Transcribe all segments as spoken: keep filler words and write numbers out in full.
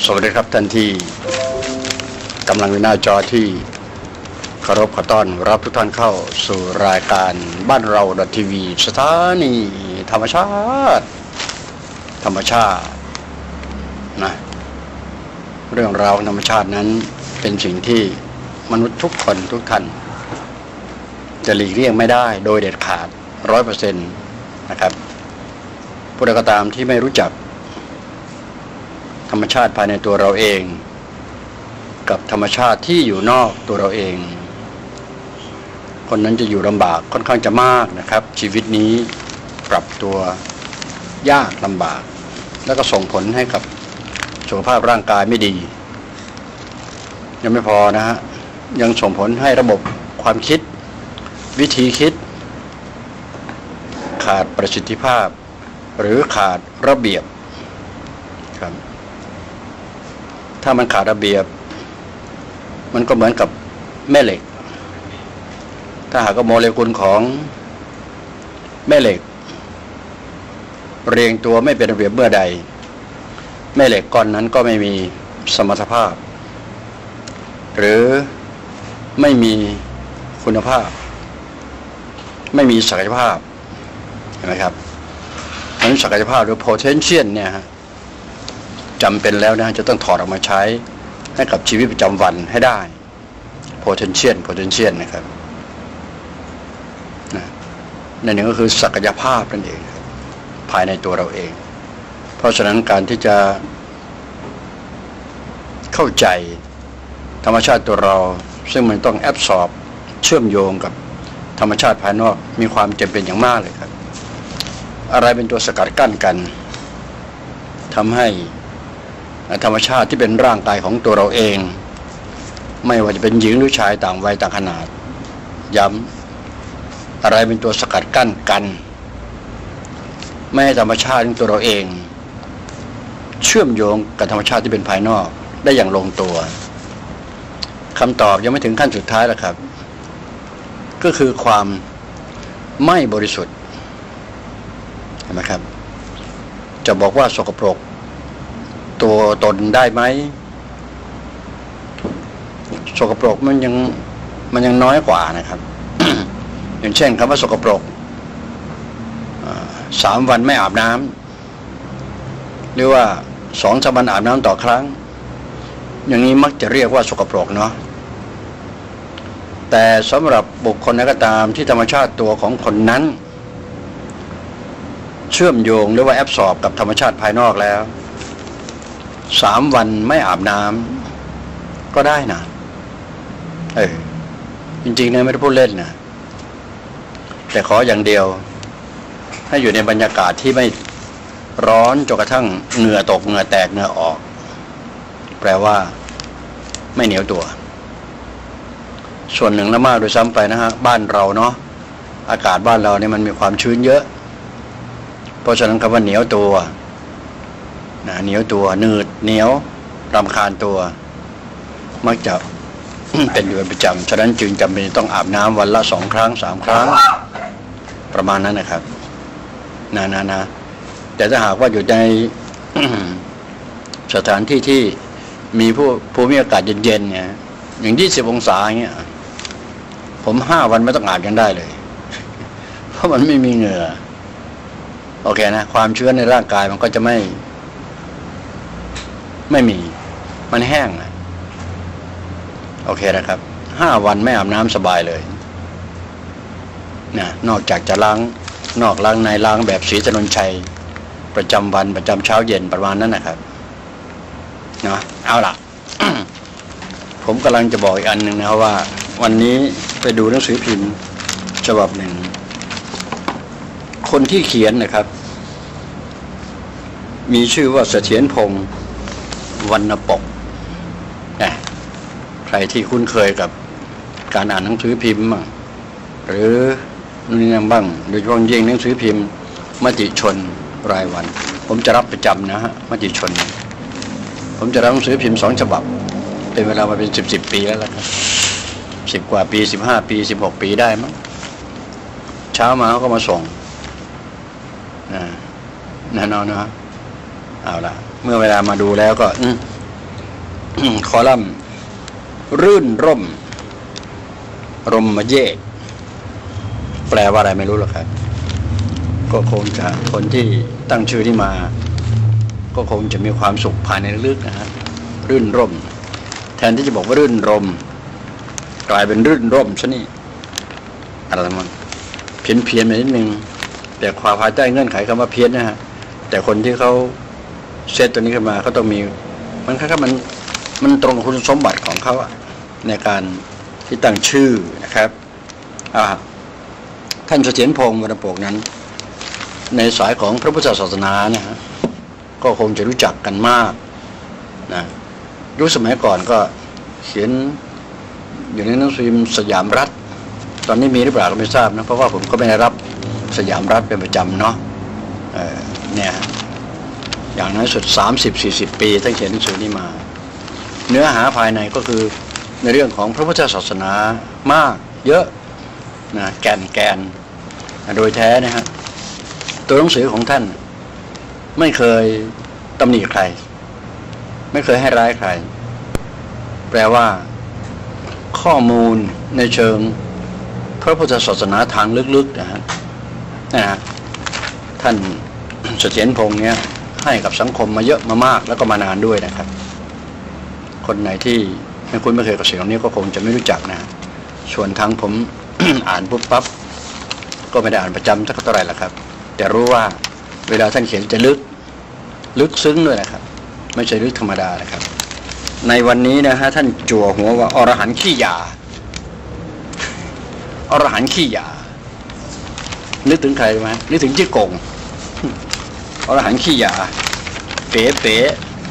สวัสดีครับท่านที่กำลังอยู่หน้าจอที่เคารพขอต้อนรับทุกท่านเข้าสู่รายการบ้านเราทีวีสถานีธรรมชาติธรรมชาตินะเรื่องราวธรรมชาตินั้นเป็นสิ่งที่มนุษย์ทุกคนทุกท่านจะหลีกเลี่ยงไม่ได้โดยเด็ดขาดร้อยเปอร์เซ็นต์นะครับผู้ใดก็ตามที่ไม่รู้จักธรรมชาติภายในตัวเราเองกับธรรมชาติที่อยู่นอกตัวเราเองคนนั้นจะอยู่ลำบากค่อนข้างจะมากนะครับชีวิตนี้ปรับตัวยากลำบากแล้วก็ส่งผลให้กับสุขภาพร่างกายไม่ดียังไม่พอนะฮะยังส่งผลให้ระบบความคิดวิธีคิดขาดประสิทธิภาพหรือขาดระเบียบครับถ้ามันขาดระเบียบมันก็เหมือนกับแม่เหล็กถ้าหากว่าโมเลกุลของแม่เหล็กเรียงตัวไม่เป็นระเบียบเมื่อใดแม่เหล็กก้อนนั้นก็ไม่มีสมรรถภาพหรือไม่มีคุณภาพไม่มีศักยภาพเห็นไหมครับนั้นศักยภาพหรือ potential เนี่ยฮะจำเป็นแล้วนะจะต้องถอดออกมาใช้ให้กับชีวิตประจำวันให้ได้ potential potential นะครับนะนั่นเองก็คือศักยภาพนั่นเองภายในตัวเราเองเพราะฉะนั้นการที่จะเข้าใจธรรมชาติตัวเราซึ่งมันต้องแอบสอบเชื่อมโยงกับธรรมชาติภายนอกมีความจำเป็นอย่างมากเลยครับอะไรเป็นตัวสกัดกั้นกันทำให้ธรรมชาติที่เป็นร่างกายของตัวเราเองไม่ว่าจะเป็นหญิงหรือชายต่างวัยต่างขนาดย้ำอะไรเป็นตัวสกัดกั้นกันไม่ให้ธรรมชาติของตัวเราเองเชื่อมโยงกับธรรมชาติที่เป็นภายนอกได้อย่างลงตัวคำตอบยังไม่ถึงขั้นสุดท้ายแล้วครับก็คือความไม่บริสุทธิ์เห็นไหมครับจะบอกว่าสกปรกตัวตนได้ไหมสกปรกมันยังมันยังน้อยกว่านะครับ อย่างเช่นคำว่าสกปรกสามวันไม่อาบน้ำหรือว่าสองสามวันอาบน้ำต่อครั้งอย่างนี้มักจะเรียกว่าสกปรกเนาะแต่สำหรับบุคคลใดก็ตามที่ธรรมชาติตัวของคนนั้นเชื่อมโยงหรือว่าแอบสอบกับธรรมชาติภายนอกแล้วสามวันไม่อาบน้ำก็ได้นะเออจริงๆเนี่ยไม่ได้พูดเล่นนะแต่ขออย่างเดียวให้อยู่ในบรรยากาศที่ไม่ร้อนจนกระทั่งเหงื่อตกเหงื่อแตกเหงื่อออกแปลว่าไม่เหนียวตัวส่วนหนึ่งและมากโดยซ้ำไปนะฮะบ้านเราเนาะอากาศบ้านเราเนี่ยมันมีความชื้นเยอะเพราะฉะนั้นคำว่าเหนียวตัวนะเหนียวตัวหนืดเหนียวรำคาญตัวมักจะ เป็นอยู่เป็นประจำฉะนั้นจึงจำเป็นต้องอาบน้ำวันละสองครั้งสามครั้งประมาณนั้นนะครับนะนะนะแต่ถ้าหากว่าอยู่ใน สถานที่ที่มีผู้ภูมิอากาศเย็นๆเนี่ยอย่างยี่สิบองศาอย่างเงี้ยผมห้าวันไม่ต้องอาบยังได้เลย เพราะมันไม่มีเหงื่อโอเคนะความชื้นในร่างกายมันก็จะไม่ไม่มีมันแห้งนะโอเคนะครับห้าวันไม่อาบน้ำสบายเลยนะนอกจากจะล้างนอกล้างในล้างแบบศรีถนนชัยประจำวันประจำเช้าเย็นประมาณนั้นนะครับนะเอาล่ะ ผมกำลังจะบอกอีกอันหนึ่งนะครับว่าวันนี้ไปดูหนังสือพิมพ์ฉบับหนึ่งคนที่เขียนนะครับมีชื่อว่าเสถียรพงษ์วรรณปกนะใครที่คุ้นเคยกับการอ่านหนังสือพิมพ์บ้างหรือนี่นั่นบ้างโดยเฉพาะยิ่งหนังสือพิมพ์มติชนรายวันผมจะรับประจำนะฮะมติชนผมจะรับหนังสือพิมพ์สองฉบับเป็นเวลามาเป็นสิบสิบปีแล้วล่ะครับสิบกว่าปีสิบห้าปีสิบหกปีได้มั้งเช้ามาเขาก็มาส่งนะแน่นอนนะเอาล่ะเมื่อเวลามาดูแล้วก็คอลัมน์รื่นร่มรมเยกแปลว่าอะไรไม่รู้หรอกครับก็คงจะคนที่ตั้งชื่อที่มาก็คงจะมีความสุขภายในลึกๆนะฮะรื่นร่มแทนที่จะบอกว่ารื่นรมกลายเป็นรื่นร่มซะนี่อะไรมันเพี้ยนเพียนไปนิดนึงแต่ความภายใต้เงื่อนไขคำว่าเพี้ยนนะฮะแต่คนที่เขาเซตตัวนี้ขึ้นมาเขาต้องมีมันค่ามันมันตรงคุณสมบัติของเขาในการที่ตั้งชื่อนะครับอ่าท่านเสถียรพงศ์วรรณโปกนั้นในสายของพระพุทธศาสนานะฮะก็คงจะรู้จักกันมากนะยุคสมัยก่อนก็เขียนอยู่ในหนังสือพิมพ์สยามรัฐตอนนี้มีหรือเปล่าก็ไม่ทราบนะเพราะว่าผมก็ไม่ได้รับสยามรัฐเป็นประจำเนาะเออเนี่ยอย่างน้อยสุดสามสิบสี่สิบปีตั้งเขียนหนังสือนี้มาเนื้อหาภายในก็คือในเรื่องของพระพุทธศาสนามากเยอะนะแกนแกนโดยแท้นะฮะตัวหนังสือของท่านไม่เคยตำหนิใครไม่เคยให้ร้ายใครแปลว่าข้อมูลในเชิงพระพุทธศาสนาทางลึกๆนะฮะนะฮะท่านเสถียรพงษ์เนี่ยให้กับสังคมมาเยอะมามากแล้วก็มานานด้วยนะครับคนไหนที่ไม่คุ้นไม่เคยกับสิ่งเหล่านี้ก็คงจะไม่รู้จักนะส่วนทางผม อ่านปุ๊บปั๊บก็ไม่ได้อ่านประจำสักเท่าไหร่ละครับแต่รู้ว่าเวลาท่านเขียนจะลึกลึกซึ้งด้วยนะครับไม่ใช่ลึกธรรมดานะครับในวันนี้นะฮะท่านจั่วหัวว่าอรหันต์ขี้ยาอรหันต์ขี้ยานึกถึงใครไหมนึกถึงจี้กงอรหันต์ขี้ยาเป๋เป๋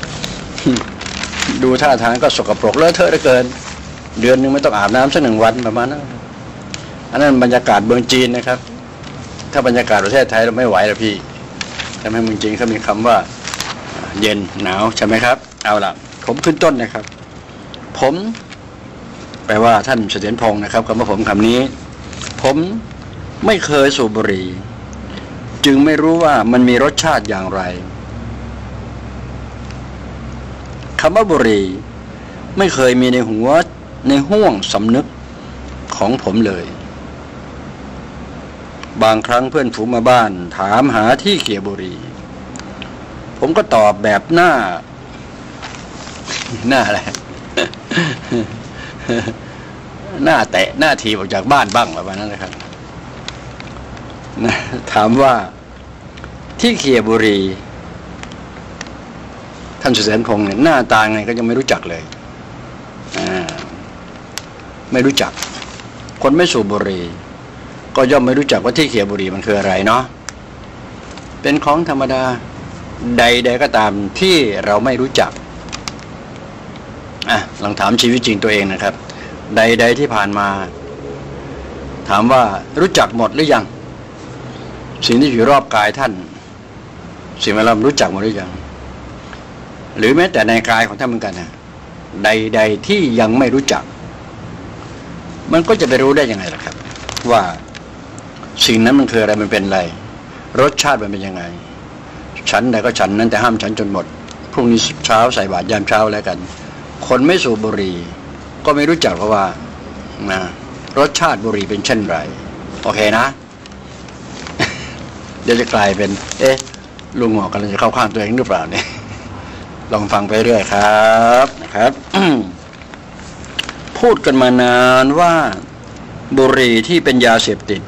ดูท่าทางก็สกปรกเลอะเทอะเหลือเกินเดือนนึงไม่ต้องอาบน้ำสักหนึ่งวันประมาณนั้นอันนั้นบรรยากาศเมืองจีนนะครับถ้าบรรยากาศประเทศไทยเราไม่ไหวแล้วพี่ทำให้เมืองจีนเขามีคำว่าเย็นหนาวใช่ไหมครับเอาล่ะผมขึ้นต้นนะครับผมแปลว่าท่านเสถียรพงศ์นะครับคำว่าผมคำนี้ผมไม่เคยสูบบุหรี่จึงไม่รู้ว่ามันมีรสชาติอย่างไรคำว่าบุหรี่ไม่เคยมีในหัวในห้วงสำนึกของผมเลยบางครั้งเพื่อนฝูงมาบ้านถามหาที่เขี่ยบุหรี่ผมก็ตอบแบบหน้าหน้าอะไร หน้าแตะหน้าทีออกจากบ้านบ้างแบบนั้นนะครับนะถามว่าที่เขี่ยบุหรี่ท่านเสถียรพงษ์เนี่ยหน้าตาไงก็ยังไม่รู้จักเลยอ่าไม่รู้จักคนไม่สูบบุหรี่ก็ย่อมไม่รู้จักว่าที่เขี่ยบุหรี่มันคืออะไรเนาะเป็นของธรรมดาใดๆก็ตามที่เราไม่รู้จักอ่ะลองถามชีวิตจริงตัวเองนะครับใดๆที่ผ่านมาถามว่ารู้จักหมดหรือยังสิ่งที่อยู่รอบกายท่านสิ่งที่เรารู้จักหมดหรือยังหรือแม้แต่ในกายของท่านเหมือนกันนะใดๆที่ยังไม่รู้จักมันก็จะไปรู้ได้ยังไงล่ะครับว่าสิ่งนั้นมันคืออะไรมันเป็นอะไรรสชาติมันเป็นยังไงฉันใดก็ฉันนั้นแต่ห้ามฉันจนหมดพรุ่งนี้เช้าใส่บาตรยามเช้าแล้วกันคนไม่สูบบุหรี่ก็ไม่รู้จักเพราะว่านะรสชาติบุหรี่เป็นเช่นไรโอเคนะ เดี๋ยวจะกลายเป็นเอ๊ะลุงหมอกกำลังจะเข้าข้างตัวเองหรือเปล่าเนี่ยลองฟังไปเรื่อยครับนะครับ พูดกันมานานว่าบุหรี่ที่เป็นยาเสพติด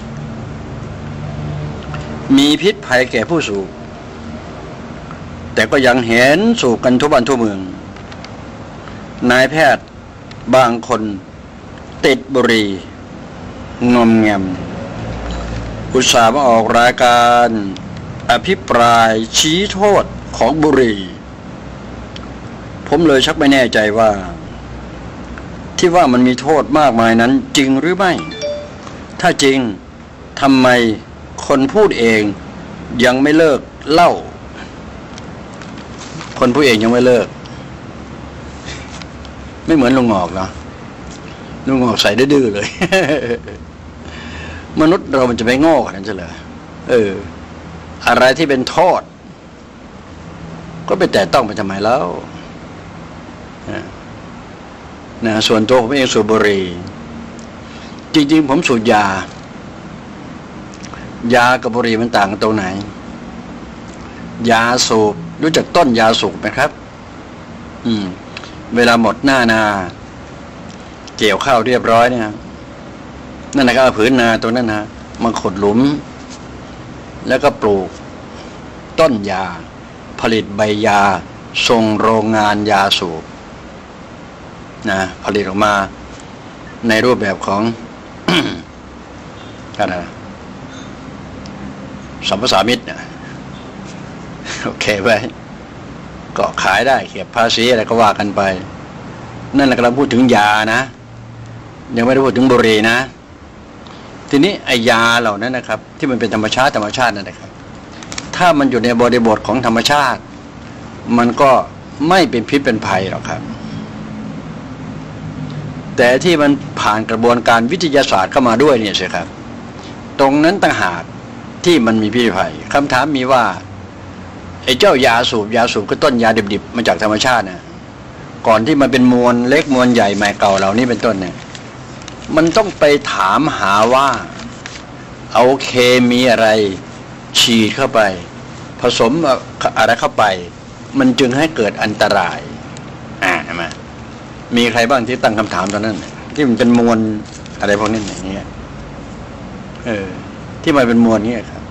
มีพิษภัยแก่ผู้สูบแต่ก็ยังเห็นสูบกันทั่วบ้านทั่วเมืองนายแพทย์บางคนติดบุหรี่งอมแงมอุตส่าห์มาออกรายการอภิปรายชี้โทษของบุหรี่ผมเลยชักไม่แน่ใจว่าที่ว่ามันมีโทษมากมายนั้นจริงหรือไม่ถ้าจริงทำไมคนพูดเองยังไม่เลิกเล่าคนพูดเองยังไม่เลิกไม่เหมือนลุงหงอกเนาะลุงหงอกใส่ดื้อเลย มนุษย์เรามันจะไม่โง่ขนาดนั้นใช่เหรอเอออะไรที่เป็นโทษก็ไปแตะต้องไปทำไมแล้วนะส่วนตัวผมเองสูบบุหรี่จริงๆผมสูบยายากับบุหรี่มันต่างกันตรงไหนยาสูบรู้จักต้นยาสูบไหมครับอืมเวลาหมดหน้านาเกี่ยวข้าวเรียบร้อยเนี่ยนั่นนะก็เอาผืนนาตรงนั้นนะมาขุดหลุมแล้วก็ปลูกต้นยาผลิตใบยาส่งโรงงานยาสูบนะผลิตออกมาในรูปแบบของ อะไรสัมปสามิตรโอเคไปก็ขายได้เก็บภาษีอะไรก็ว่ากันไปนั่นแหละกำลังพูดถึงยานะยังไม่ได้พูดถึงบุหรี่นะทีนี้ไอยาเหล่านั้นนะครับที่มันเป็นธรรมชาติธรรมชาตินั่นนะครับถ้ามันอยู่ในบริบทของธรรมชาติมันก็ไม่เป็นพิษเป็นภัยหรอกครับแต่ที่มันผ่านกระบวนการวิทยาศาสตร์เข้ามาด้วยเนี่ยสิครับตรงนั้นต่างหากที่มันมีพิษภัยคำถามมีว่าไอ้เจ้ายาสูบยาสูบก็ต้นยาดิบๆมาจากธรรมชาตินะก่อนที่มันเป็นมวลเล็กมวลใหญ่ใหม่เก่าเหล่านี้เป็นต้นเนี่ยมันต้องไปถามหาว่าเอาเคมีอะไรฉีดเข้าไปผสมอะไรเข้าไปมันจึงให้เกิดอันตรายอ่าใช่ไหมมีใครบ้างที่ตั้งคำถามตอนนั้นที่มันเป็นมวลอะไรพวกนี้อย่างเงี้ยเออที่มันเป็นมวลนี้ครับ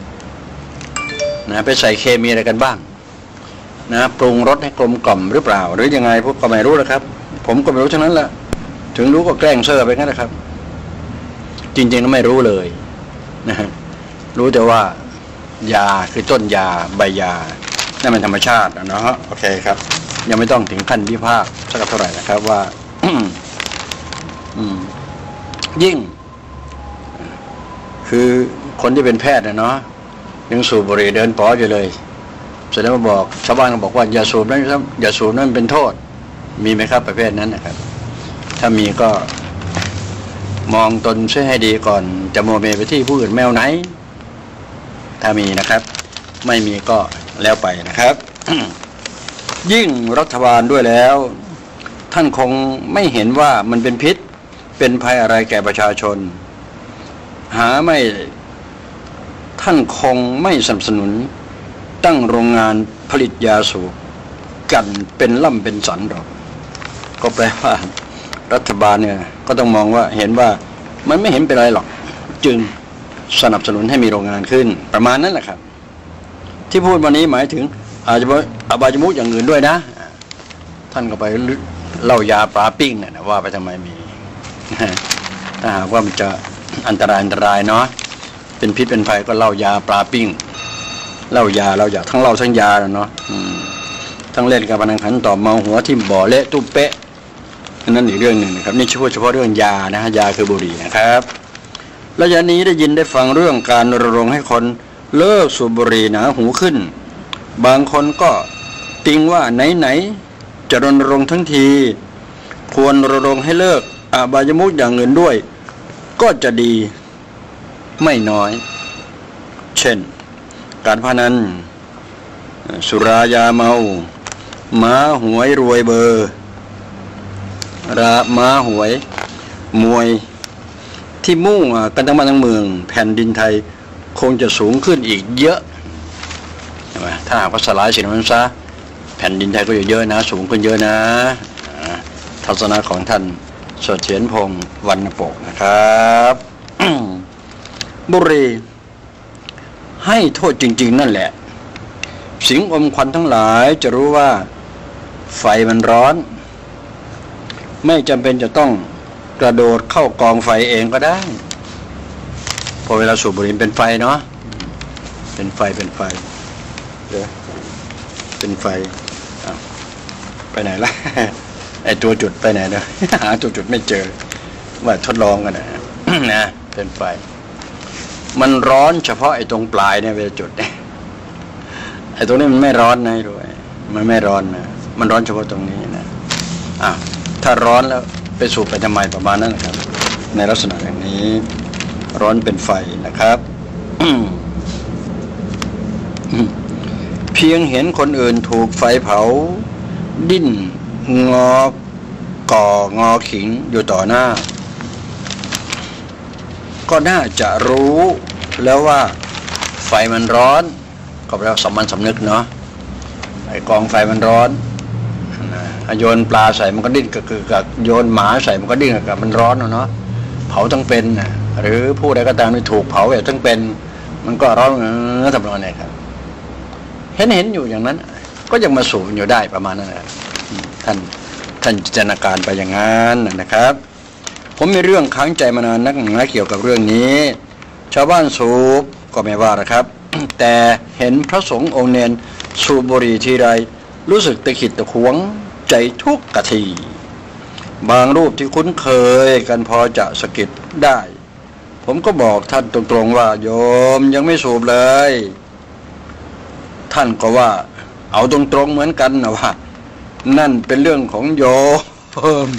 นะไปใส่เคมีอะไรกันบ้างนะปรุงรสให้กลมกล่อมหรือเปล่าหรือยังไงพวกก็ไม่รู้นะครับผมก็ไม่รู้ทั้งนั้นแหละถึงรู้ก็แกล้งเซ่อไปงั้นนะครับจริงๆก็ไม่รู้เลยนะฮะรู้แต่ว่ายาคือต้นยาใบยานั่นเป็นธรรมชาตินะฮะโอเคครับยังไม่ต้องถึงขั้นวิพากษ์สักเท่าไหร่นะครับว่า ยิ่งคือคนที่เป็นแพทย์นะเนาะยังสูบบุหรี่เดินป๋ออยู่เลยเสร็จแล้วมาบอกชาวบ้านก็บอกว่าอย่าสูบนั้นครับอย่าสูบนั้นเป็นโทษมีไหมครับประเภทนั้นนะครับถ้ามีก็มองตนเสียให้ดีก่อนจะโมเมไปที่ผู้อื่นแมวไหนถ้ามีนะครับไม่มีก็แล้วไปนะครับ ยิ่งรัฐบาลด้วยแล้วท่านคงไม่เห็นว่ามันเป็นพิษเป็นภัยอะไรแก่ประชาชนหาไม่ท่านคงไม่สนับสนุนตั้งโรงงานผลิตยาสูบกันเป็นล่ำเป็นสันหรอกก็แปลว่ารัฐบาลเนี่ยก็ต้องมองว่าเห็นว่ามันไม่เห็นเป็นไรหรอกจึงสนับสนุนให้มีโรงงานขึ้นประมาณนั้นแหละครับที่พูดวันนี้หมายถึงอาจจะอบายมุขอย่างอื่นด้วยนะท่านก็ไปเล่ายาปลาปิ้งเนี่ยว่าไปทำไมมีถ้าหากว่ามันจะอันตรายอันตรายเนาะเป็นพิษเป็นภัยก็เล่ายาปลาปิ้งเล่ายาเราอยากทั้งเล่าทั้งยาเนาะทั้งเล่นการพนันขันต่อเมาหัวทิ่มบ่อเละตุ้มเป๊ะนั่นอีกเรื่องหนึ่งนะครับนี่เฉพาะเฉพาะเรื่องยานะฮะยาคือบุหรี่นะครับแล้วยานี้ได้ยินได้ฟังเรื่องการรณรงค์ให้คนเลิกสูบบุหรี่หนาหูขึ้นบางคนก็ติงว่าไหนๆจะรณรงค์ทั้งทีควรรณรงค์ให้เลิกอบายมุขอย่างอื่นด้วยก็จะดีไม่น้อยเช่นการพนันสุรายาเมาม้าหวยรวยเบอร์ราม้าหวยมวยที่มุ่งกันทั้งบ้านทั้งเมืองแผ่นดินไทยคงจะสูงขึ้นอีกเยอะใช่ไหมถ้าหากว่าสลายสิ่งนั้นซะแผ่นดินไทยก็เยอะนะสูงขึ้นเยอะนะทัศนะของท่านเสถียรพงษ์วรรณปกนะครับ บุหรี่ให้โทษจริงๆนั่นแหละสิงอมควันทั้งหลายจะรู้ว่าไฟมันร้อนไม่จำเป็นจะต้องกระโดดเข้ากองไฟเองก็ได้พอเวลาสูบบุหรี่เป็นไฟเนาะเป็นไฟเป็นไฟเดี๋ยวเป็นไฟไปไหนล่ะ ไอตัวจุดไปไหนเนาะ หาตัวจุดไม่เจอว่าทดลองกันนะ นะเป็นไฟมันร้อนเฉพาะไอ้ตรงปลายเนี่ยเวลาจุดเนี่ยไอ้ตรงนี้มันไม่ร้อนนะด้วยมันไม่ร้อนนะมันร้อนเฉพาะตรงนี้นะอ่ะถ้าร้อนแล้วไปสูบไปทำไมประมาณนั้นนะครับในลักษณะอย่างนี้ร้อนเป็นไฟนะครับ เพียงเห็นคนอื่นถูกไฟเผาดิ้นงอก่องอขิงอยู่ต่อหน้าก็น่าจะรู้แล้วว่าไฟมันร้อนก็แปลว่าสำมันสำนึกเนาะไอ้กองไฟมันร้อนโยนปลาใส่มันก็ดิ้นกึกกึกโยนหมาใส่มันก็ดิ้นกึกกึกมันร้อนเนาะเผาทั้งเป็นหรือผู้ใดก็ตามที่ถูกเผาแบบทั้งเป็นมันก็ร้อนเออทำนองนี้ครับเห็นเห็นอยู่อย่างนั้นก็ยังมาสูบอยู่ได้ประมาณนั้นนะท่านท่านจินตนาการไปอย่างนั้นนะครับผมมีเรื่องค้างใจมานานนักหนาเกี่ยวกับเรื่องนี้ชาวบ้านสูบก็ไม่ว่านะครับแต่เห็นพระสงฆ์องค์เนรสูบบุหรี่ทีไรรู้สึกตะขิดตะขวงใจทุกกะทีบางรูปที่คุ้นเคยกันพอจะสะกิดได้ผมก็บอกท่านตรงๆว่าโยมยังไม่สูบเลยท่านก็ว่าเอาตรงๆเหมือนกันนะว่านั่นเป็นเรื่องของโยม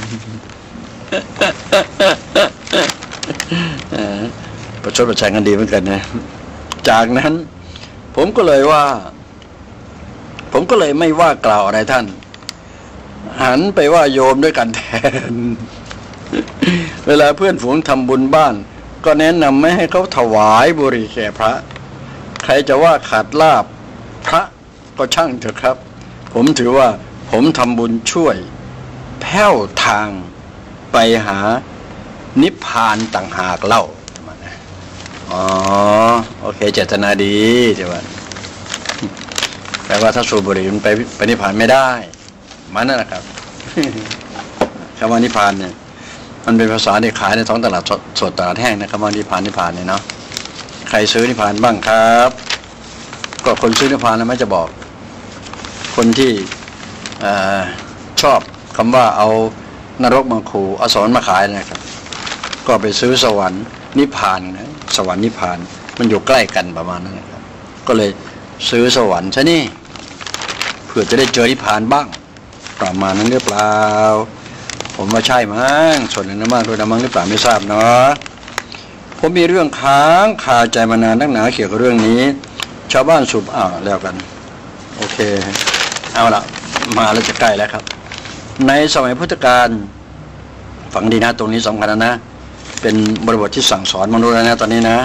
ประชดประชันกันดีเหมือนกันนะจากนั้นผมก็เลยว่าผมก็เลยไม่ว่ากล่าวอะไรท่านหันไปว่าโยมด้วยกันแทนเวลาเพื่อนฝูงทำบุญบ้านก็แนะนำไม่ให้เขาถวายบุหรี่แก่พระใครจะว่าขาดลาภพระก็ช่างเถอะครับผมถือว่าผมทำบุญช่วยแผ้วทางไปหานิพพานต่างหากเล่าอ๋อโอเคเจตนาดีใช่ไหมแปลว่าถ้าสูบบุหรี่มันไปไปนิพพานไม่ได้มันนั่นแหละครับคำว่านิพพานเนี่ยมันเป็นภาษาที่ขายในท้องตลาดสดตลาดแห้งนะคำว่านิพพานนิพพานเนี่ยเนาะใครซื้อนิพพานบ้างครับก็คนซื้อนิพพานนะไม่จะบอกคนที่ชอบคำว่าเอานรกมาขู่เอาสวรรค์มาขายนะครับก็ไปซื้อสวรรค์นิพพานนะสวรรค์นิพพานมันอยู่ใกล้กันประมาณนั้นนะครับก็เลยซื้อสวรรค์ซะนี่เพื่อจะได้เจอนิพพานบ้างประมาณนั้นหรือเปล่าผมว่าใช่มั้งส่วนหนึ่งนะมั้งโดยนะมั้งหรือเปล่าไม่ทราบเนาะผมมีเรื่องค้างคาใจมานานนักหนาเกี่ยวกับเรื่องนี้ชาวบ้านสูบอ่าแล้วกันโอเคเอาละมาแล้วจะใกล้แล้วครับในสมัยพุทธกาลฝังดีนะตรงนี้สำคัญนะเป็นบริบทที่สั่งสอนมนุษย์นะตอนนี้นะ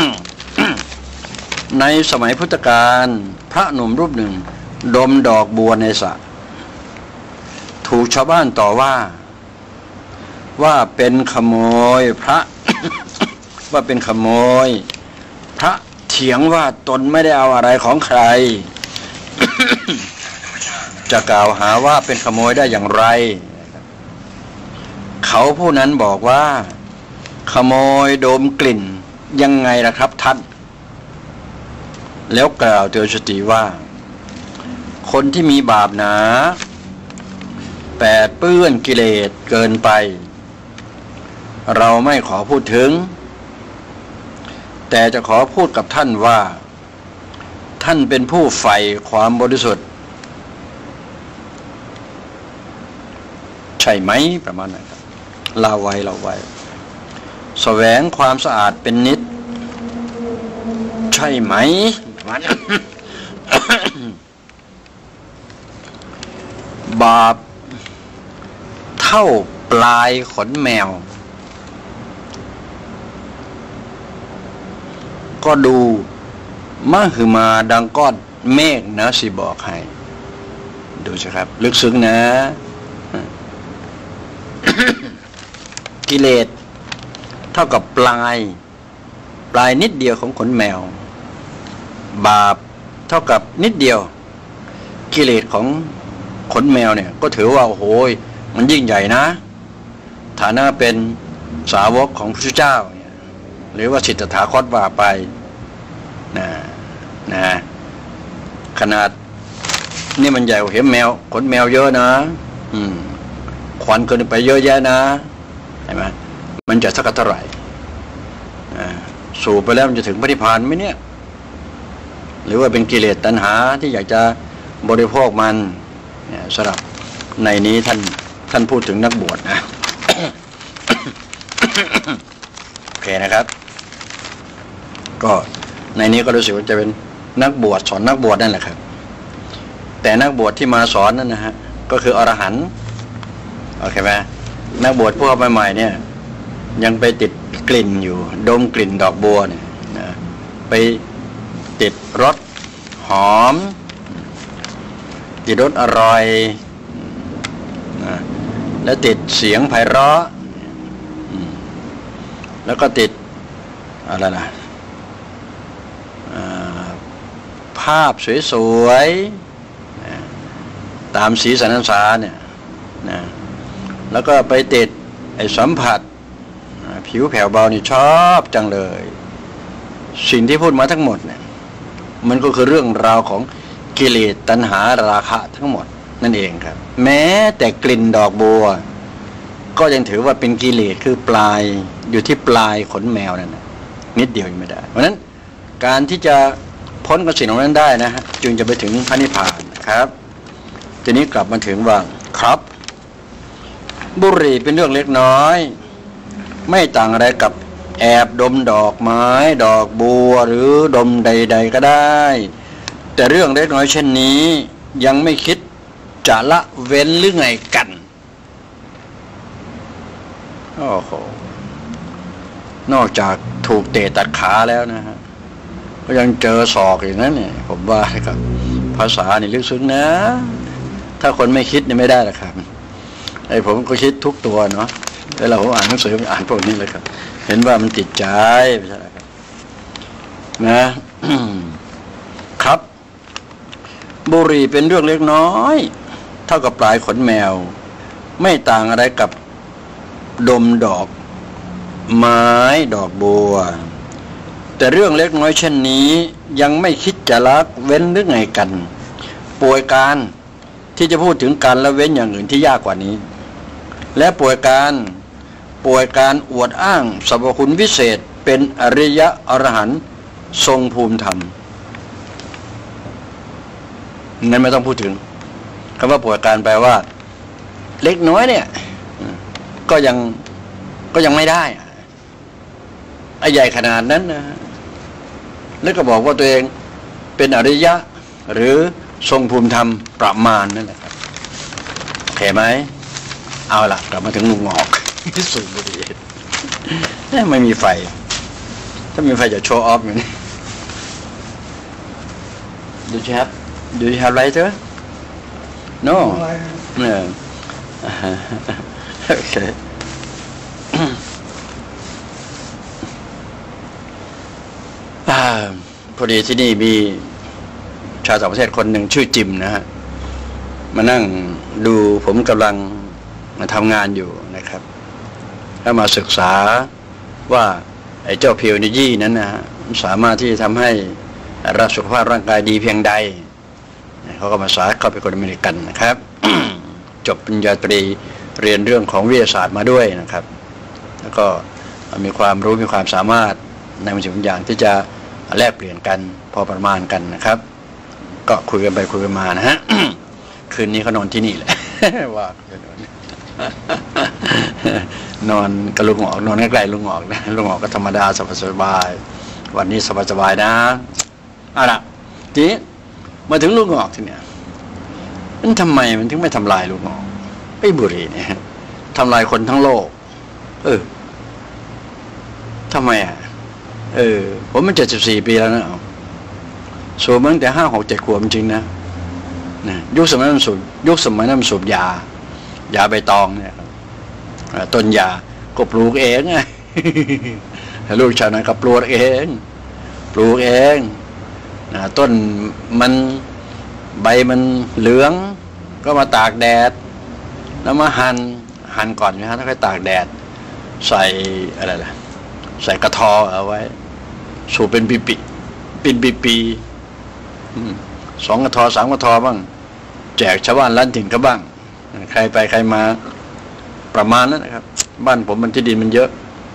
ในสมัยพุทธกาลพระหนุ่มรูปหนึ่งดมดอกบัวในสระถูกชาวบ้านต่อว่าว่าเป็นขโมยพระ ว่าเป็นขโมยพระเถียงว่าตนไม่ได้เอาอะไรของใคร จะกล่าวหาว่าเป็นขโมยได้อย่างไรเขาผู้นั้นบอกว่าขโมยดมกลิ่นยังไงล่ะครับท่านแล้วกล่าวเตือนสติว่าคนที่มีบาปหนาแปดเปื้อนกิเลสเกินไปเราไม่ขอพูดถึงแต่จะขอพูดกับท่านว่าท่านเป็นผู้ใฝ่ความบริสุทธิ์ใช่ไหมประมาณนั้นครับเล่าไว้เล่าไว้แสวงความสะอาดเป็นนิจใช่ไหมประมาณนั้น บาปเท่าปลายขนแมวก็ดูมหึมาดังก้อนเมฆนะสิบอกให้ดูสิครับลึกซึ้งนะ กิเลสเท่ากับปลายปลายนิดเดียวของขนแมวบาปเท่ากับนิดเดียวกิเลสของขนแมวเนี่ยก็ถือว่าโอ้โหมันยิ่งใหญ่นะฐานะเป็นสาวกของพระพุทธเจ้าหรือว่าสิทธัตถะคตว่าไปนะนะขนาดนี่มันใหญ่กว่าเห็นแมวขนแมวเยอะนะอืมควันเกินไปเยอะแยะนะใช่ไหมมันจะสักเท่าไหร่สูบไปแล้วมันจะถึงพระนิพพานไหมเนี่ยหรือว่าเป็นกิเลสตัณหาที่อยากจะบริโภคมันสำหรับในนี้ท่านท่านพูดถึงนักบวชนะ โอเคนะครับก็ในนี้ก็รู้สึกว่าจะเป็นนักบวชสอนนักบวชนั่นแหละครับแต่นักบวชที่มาสอนนั่นนะฮะก็คืออรหันต์โอเคไหมนักบวชพวกใหม่ๆเนี่ยยังไปติดกลิ่นอยู่ดมกลิ่นดอกบัวเนี่ยนะไปติดรสหอมติดรสอร่อยนะแล้วติดเสียงไพเราะแล้วก็ติดอะไรนะภาพสวยๆตามสีสันสารเนี่ยนะแล้วก็ไปติดไอ้สัมผัสผิวแผ่วเบานี่ชอบจังเลยสิ่งที่พูดมาทั้งหมดเนี่ยมันก็คือเรื่องราวของกิเลสตัณหาราคะทั้งหมดนั่นเองครับแม้แต่กลิ่นดอกบัวก็ยังถือว่าเป็นกิเลสคือปลายอยู่ที่ปลายขนแมวนั่นนะนิดเดียวยังไม่ได้เพราะฉะนั้นการที่จะพ้นกับสิ่งเหล่านั้นได้นะฮะจึงจะไปถึงพระนิพพานครับทีนี้กลับมาถึงว่าครับบุหรี่เป็นเรื่องเล็กน้อยไม่ต่างอะไรกับแอบดมดอกไม้ดอกบัวหรือดมใดๆก็ได้แต่เรื่องเล็กน้อยเช่นนี้ยังไม่คิดจะละเว้นหรือไงกันโอ้โหนอกจากถูกเตะตัดขาแล้วนะฮะก็ยังเจอศอกอย่างนั้นเนี่ยผมว่าครับภาษานี่ลึกซึ้งนะถ้าคนไม่คิดเนี่ยไม่ได้หรอกครับไอ้ผมก็คิดทุกตัวเนาะแล้วเราอ่านหนังสืออ่านพวกนี้เลยครับเห็นว่ามันติดใจไม่ใช่ครับนะครับบุหรี่เป็นเรื่องเล็กน้อยเท่ากับปลายขนแมวไม่ต่างอะไรกับดมดอกไม้ดอกบัวแต่เรื่องเล็กน้อยเช่นนี้ยังไม่คิดจะละเว้นหรือไงกันป่วยการที่จะพูดถึงการละเว้นอย่างอื่นที่ยากกว่านี้และป่วยการป่วยการอวดอ้างสรรพคุณวิเศษเป็นอริยะอรหันต์ทรงภูมิธรรมนั่นไม่ต้องพูดถึงคำว่าป่วยการแปลว่าเล็กน้อยเนี่ยก็ยังก็ยังไม่ได้ไอ้ใหญ่ขนาดนั้นนะแล้วก็บอกว่าตัวเองเป็นอริยะหรือทรงภูมิธรรมประมาณนั่นแหละครับโอเคไหมเอาล่ะกลับมาถึงลุงหงอกสูงบุหรี่ไม่มีไฟถ้ามีไฟจะโชว์ออฟอยู่นี่ Do you have Do you have lighter? No. No. Okay. พอดีที่นี่มีชาวต่างประเทศคนหนึ่งชื่อจิมนะฮะมานั่งดูผมกำลังมาทำงานอยู่นะครับแล้วมาศึกษาว่าไอ้เจ้าพิวนิยี่นั้นนะฮะสามารถที่จะทำให้รักสุขภาพร่างกายดีเพียงใดเขาก็มาสาเขาเป็นคนอเมริกันนะครับ จบปริญญาตรีเรียนเรื่องของวิทยาศาสตร์มาด้วยนะครับแล้วก็มีความรู้มีความสามารถในบางสิ่งบางอย่างที่จะแลกเปลี่ยนกันพอประมาณกันนะครับก็คุยกันไปคุยกันมานะฮะ คืนนี้เขานอนที่นี่แหละ ว่านอนกับลุงหงอกนอนใกล้ๆลุงหงอกนะลุงหงอกก็ธรรมดาสบายๆวันนี้สบายๆนะเอาล่ะทีนี้มาถึงลุงหงอกทีเนี้ยมันทำไมมันถึงไม่ทำลายลุงหงอกไอ้บุหรี่เนี่ยทำลายคนทั้งโลกเออทำไมอ่ะเออผมมันเจ็ดสิบสี่ปีแล้วนะสูบมาตั้งแต่ห้าหกเจ็ดขวบจริงนะนะยุคสมัยนั้นสูบยุคสมัยนั้นสูบยายาใบตองเนี่ยต้นยาก็ปลูกเองไง ลูกชาวนาก็ปลูกเองปลูกเองนะต้นมันใบมันเหลืองก็มาตากแดดแล้วมาหั่นหั่นก่อนนะฮะแล้วค่อยตากแดดใส่อะไรล่ะใส่กระทอเอาไว้สูบเป็นปีปีเป็นปีปีสองกระทอสามกระทอบ้างแจกชาวบ้านร้านถิ่นเขาบ้างใครไปใครมาประมาณนั้นนะครับบ้านผมมันที่ดินมันเยอะ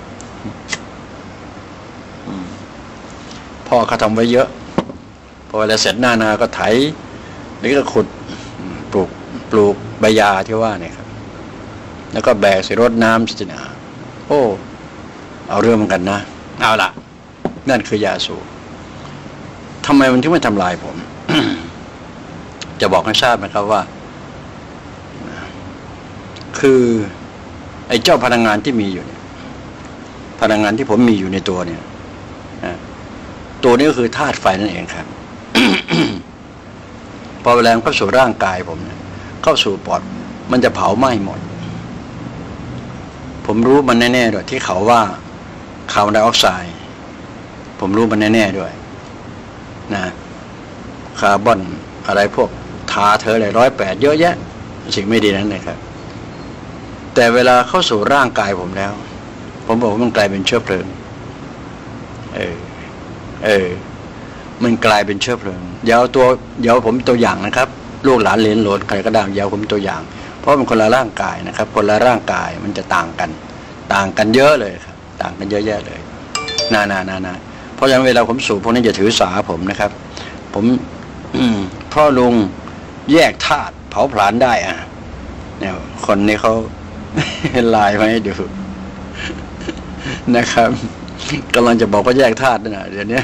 พ่อเขาทำไว้เยอะพอเวลาเสร็จหน้านาก็ไถแล้วก็ขุดปลูกปลูกใบยาที่ว่าเนี่ยครับแล้วก็แบกใส่รถน้ำสินะโอ้เอาเรื่องเหมือนกันนะเอาล่ะนั่นคือยาสูบทำไมมันถึงไม่ทำลายผม จะบอกให้ทราบนะครับว่าคือไอ้เจ้าพลังงานที่มีอยู่เนี่ยพลังงานที่ผมมีอยู่ในตัวเนี่ยตัวนี้ก็คือธาตุไฟนั่นเองครับ พอแรงเข้าสู่ร่างกายผมเนี่ยเข้าสู่ปอดมันจะเผาไหม้หมดผมรู้มันแน่ๆด้วยที่เขาว่าคาร์บอนไดออกไซด์ผมรู้มันแน่ๆด้วยนะคาร์บอนอะไรพวกทาเธออะไรร้อยแปดเยอะแยะสิ่งไม่ดีนั้นเลยครับแต่เวลาเข้าสู่ร่างกายผมแล้วผมบอกว่ามันกลายเป็นเชื้อเพลิงเออเออมันกลายเป็นเชื้อเพลิงเดี๋ยวตัวเดี๋ยวผมตัวอย่างนะครับลูกหลานเหลนโหลดใครก็ได้เดี๋ยวผมตัวอย่างเพราะมันคนละร่างกายนะครับคนละร่างกายมันจะต่างกันต่างกันเยอะเลยครับต่างกันเยอะแยะเลยนานานานาเพราะฉะนั้นเวลาผมสูบพวกนี้อย่าถือสาผมนะครับผมอืมพ่อลุงแยกธาตุเผาผลาญได้อ่ะเนี่ยคนนี้เขาไลน์มาให้ดูนะครับกำลังจะบอกว่าแยกธาตุนะเดี๋ยวนี้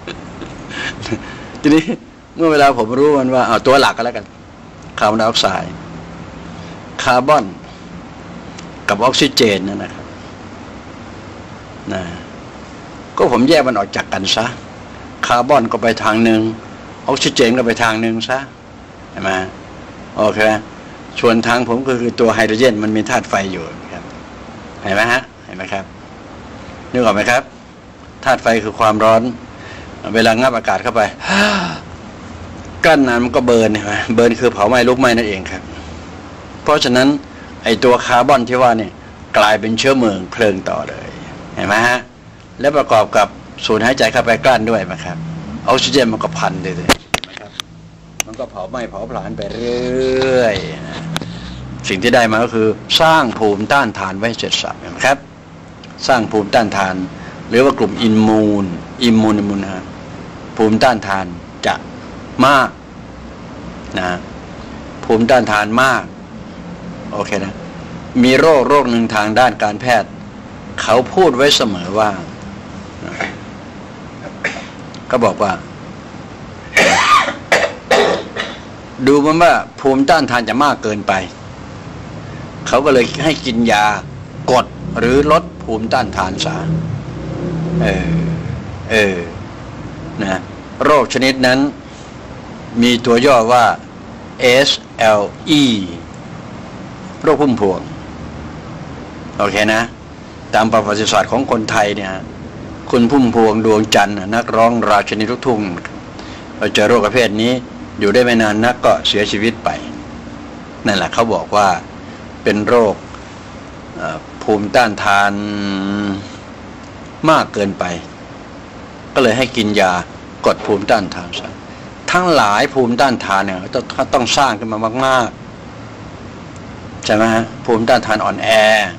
ทีนี้เมื่อเวลาผมรู้มันว่าเอาตัวหลักก็แล้วกันคาร์บอนไดออกไซด์คาร์บอนกับออกซิเจนนั่นนะครับนะก็ผมแยกมันออกจากกันซะคาร์บอนก็ไปทางหนึ่งออกซิเจนก็ไปทางหนึ่งซะใช่ไหมโอเคส่วนทางผมก็คือตัวไฮโดรเจนมันมีธาตุไฟอยู่ครับเห็นไหมฮะเห็นไหมครับนึกออกไหมครับธาตุไฟคือความร้อนเวลางับอากาศเข้าไปกั้นนั้นมันก็เบิร์นใช่ไหมเบิร์นคือเผาไหม้ลุกไหม้นั่นเองครับเพราะฉะนั้นไอตัวคาร์บอนที่ว่าเนี่ยกลายเป็นเชื้อเพลิงเพลิงต่อเลยเห็นไหมฮะและประกอบกับสูดหายใจเข้าไปกลั้นด้วยนะครับออกซิเจนมันก็พันเลยนะครับมันก็เผาไหม้เผาผลาญไปเรื่อยๆสิ่งที่ได้มาก็คือสร้างภูมิต้านทานไว้เสร็จสับนะครับสร้างภูมิต้านทานหรือว่ากลุ่มอิมมูนอิมมูนอิมมูนฮะภูมิต้านทานจะมากนะภูมิต้านทานมากโอเคนะมีโรคโรคหนึ่งทางด้านการแพทย์เขาพูดไว้เสมอว่าก็บอกว่าดูมันว่าภูมิต้านทานจะมากเกินไปเขาก็เลยให้กินยากดหรือลดภูมิต้านทานซะเออเออนะโรคชนิดนั้นมีตัวย่อว่า เอส แอล อี โรคพุ่มพวงโอเคนะตามประวัติศาสตร์ของคนไทยเนี่ยคุณพุ่มพวงดวงจันทร์นักร้องราชินีลูกทุ่งพอเจอโรคประเภทนี้อยู่ได้ไม่นานนักก็เสียชีวิตไปนั่นแหละเขาบอกว่าเป็นโรคภูมิต้านทานมากเกินไปก็เลยให้กินยากดภูมิต้านทานซะทั้งหลายภูมิต้านทานเนี่ยต้องต้องสร้างขึ้นมามากๆใช่ไหมฮะภูมิต้านทานอ่อนแอ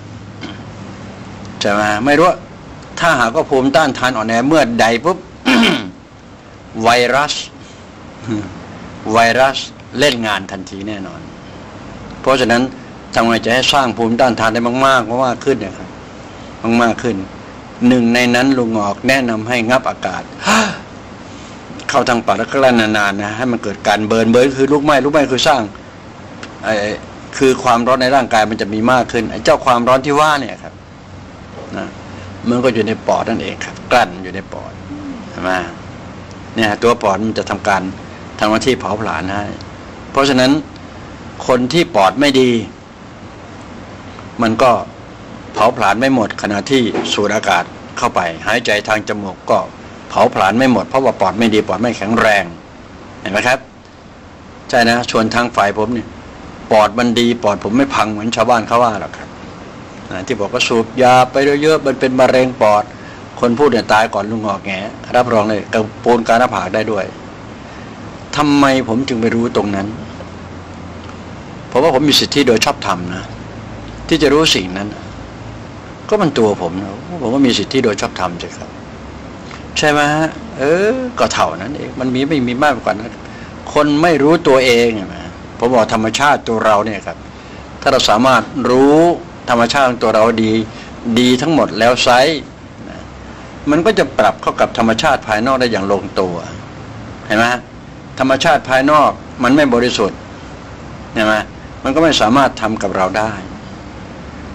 ใช่ไหมไม่รู้ถ้าหากว่าภูมิต้านทานอ่อนแอเมื่อใดปุ๊บ ไวรัสไวรัสเล่นงานทันทีแน่นอนเพราะฉะนั้นทำไงจะให้สร้างภูมิต้านทานได้มากๆมากขึ้นนะครับมากๆขึ้นหนึ่งในนั้นลุงออกแนะนำให้งับอากาศเข้าทางปากแล้วก็ลั่นนานๆนะให้มันเกิดการเบิร์นเบิร์นคือลุกไหม้ลุกไหม้คือสร้างไอ้คือความร้อนในร่างกายมันจะมีมากขึ้นไอ้เจ้าความร้อนที่ว่าเนี่ยครับนะมันก็อยู่ในปอดนั่นเองครับกลั้นอยู่ในปอดใช่ไหมเนี่ยตัวปอดมันจะทำการทำหน้าที่เผาผลาญให้เพราะฉะนั้นคนที่ปอดไม่ดีมันก็เผาผลาญไม่หมดขณะที่สูดอากาศเข้าไปหายใจทางจมูกก็เผาผลาญไม่หมดเพราะว่าปอดไม่ดีปอดไม่แข็งแรงเห็นไหมครับใช่นะชวนทางฝ่ายผมเนี่ยปอดมันดีปอดผมไม่พังเหมือนชาวบ้านเขาว่าหรอกครับที่บอกว่าสูบยาไปเยอะๆมันเป็นมะเร็งปอดคนพูดเนี่ยตายก่อนลุงหอกแงรับรองเลยกระโปนการหน้าผากได้ด้วยทำไมผมจึงไปรู้ตรงนั้นเพราะว่าผมมีสิทธิโดยชอบธรรมนะที่จะรู้สิ่งนั้นก็มันตัวผมนะผมว่ามีสิทธิโดยชอบธรรมใช่ครับใช่ไหมฮะเออก็เท่านั้นเองมันมีไม่มีมากกว่านั้นคนไม่รู้ตัวเองนะผมบอกธรรมชาติตัวเราเนี่ยครับถ้าเราสามารถรู้ธรรมชาติของตัวเราดีดีทั้งหมดแล้วไซส์นะมันก็จะปรับเข้ากับธรรมชาติภายนอกได้อย่างลงตัวเห็นไหมธรรมชาติภายนอกมันไม่บริสุทธิ์เห็นไหมมันก็ไม่สามารถทำกับเราได้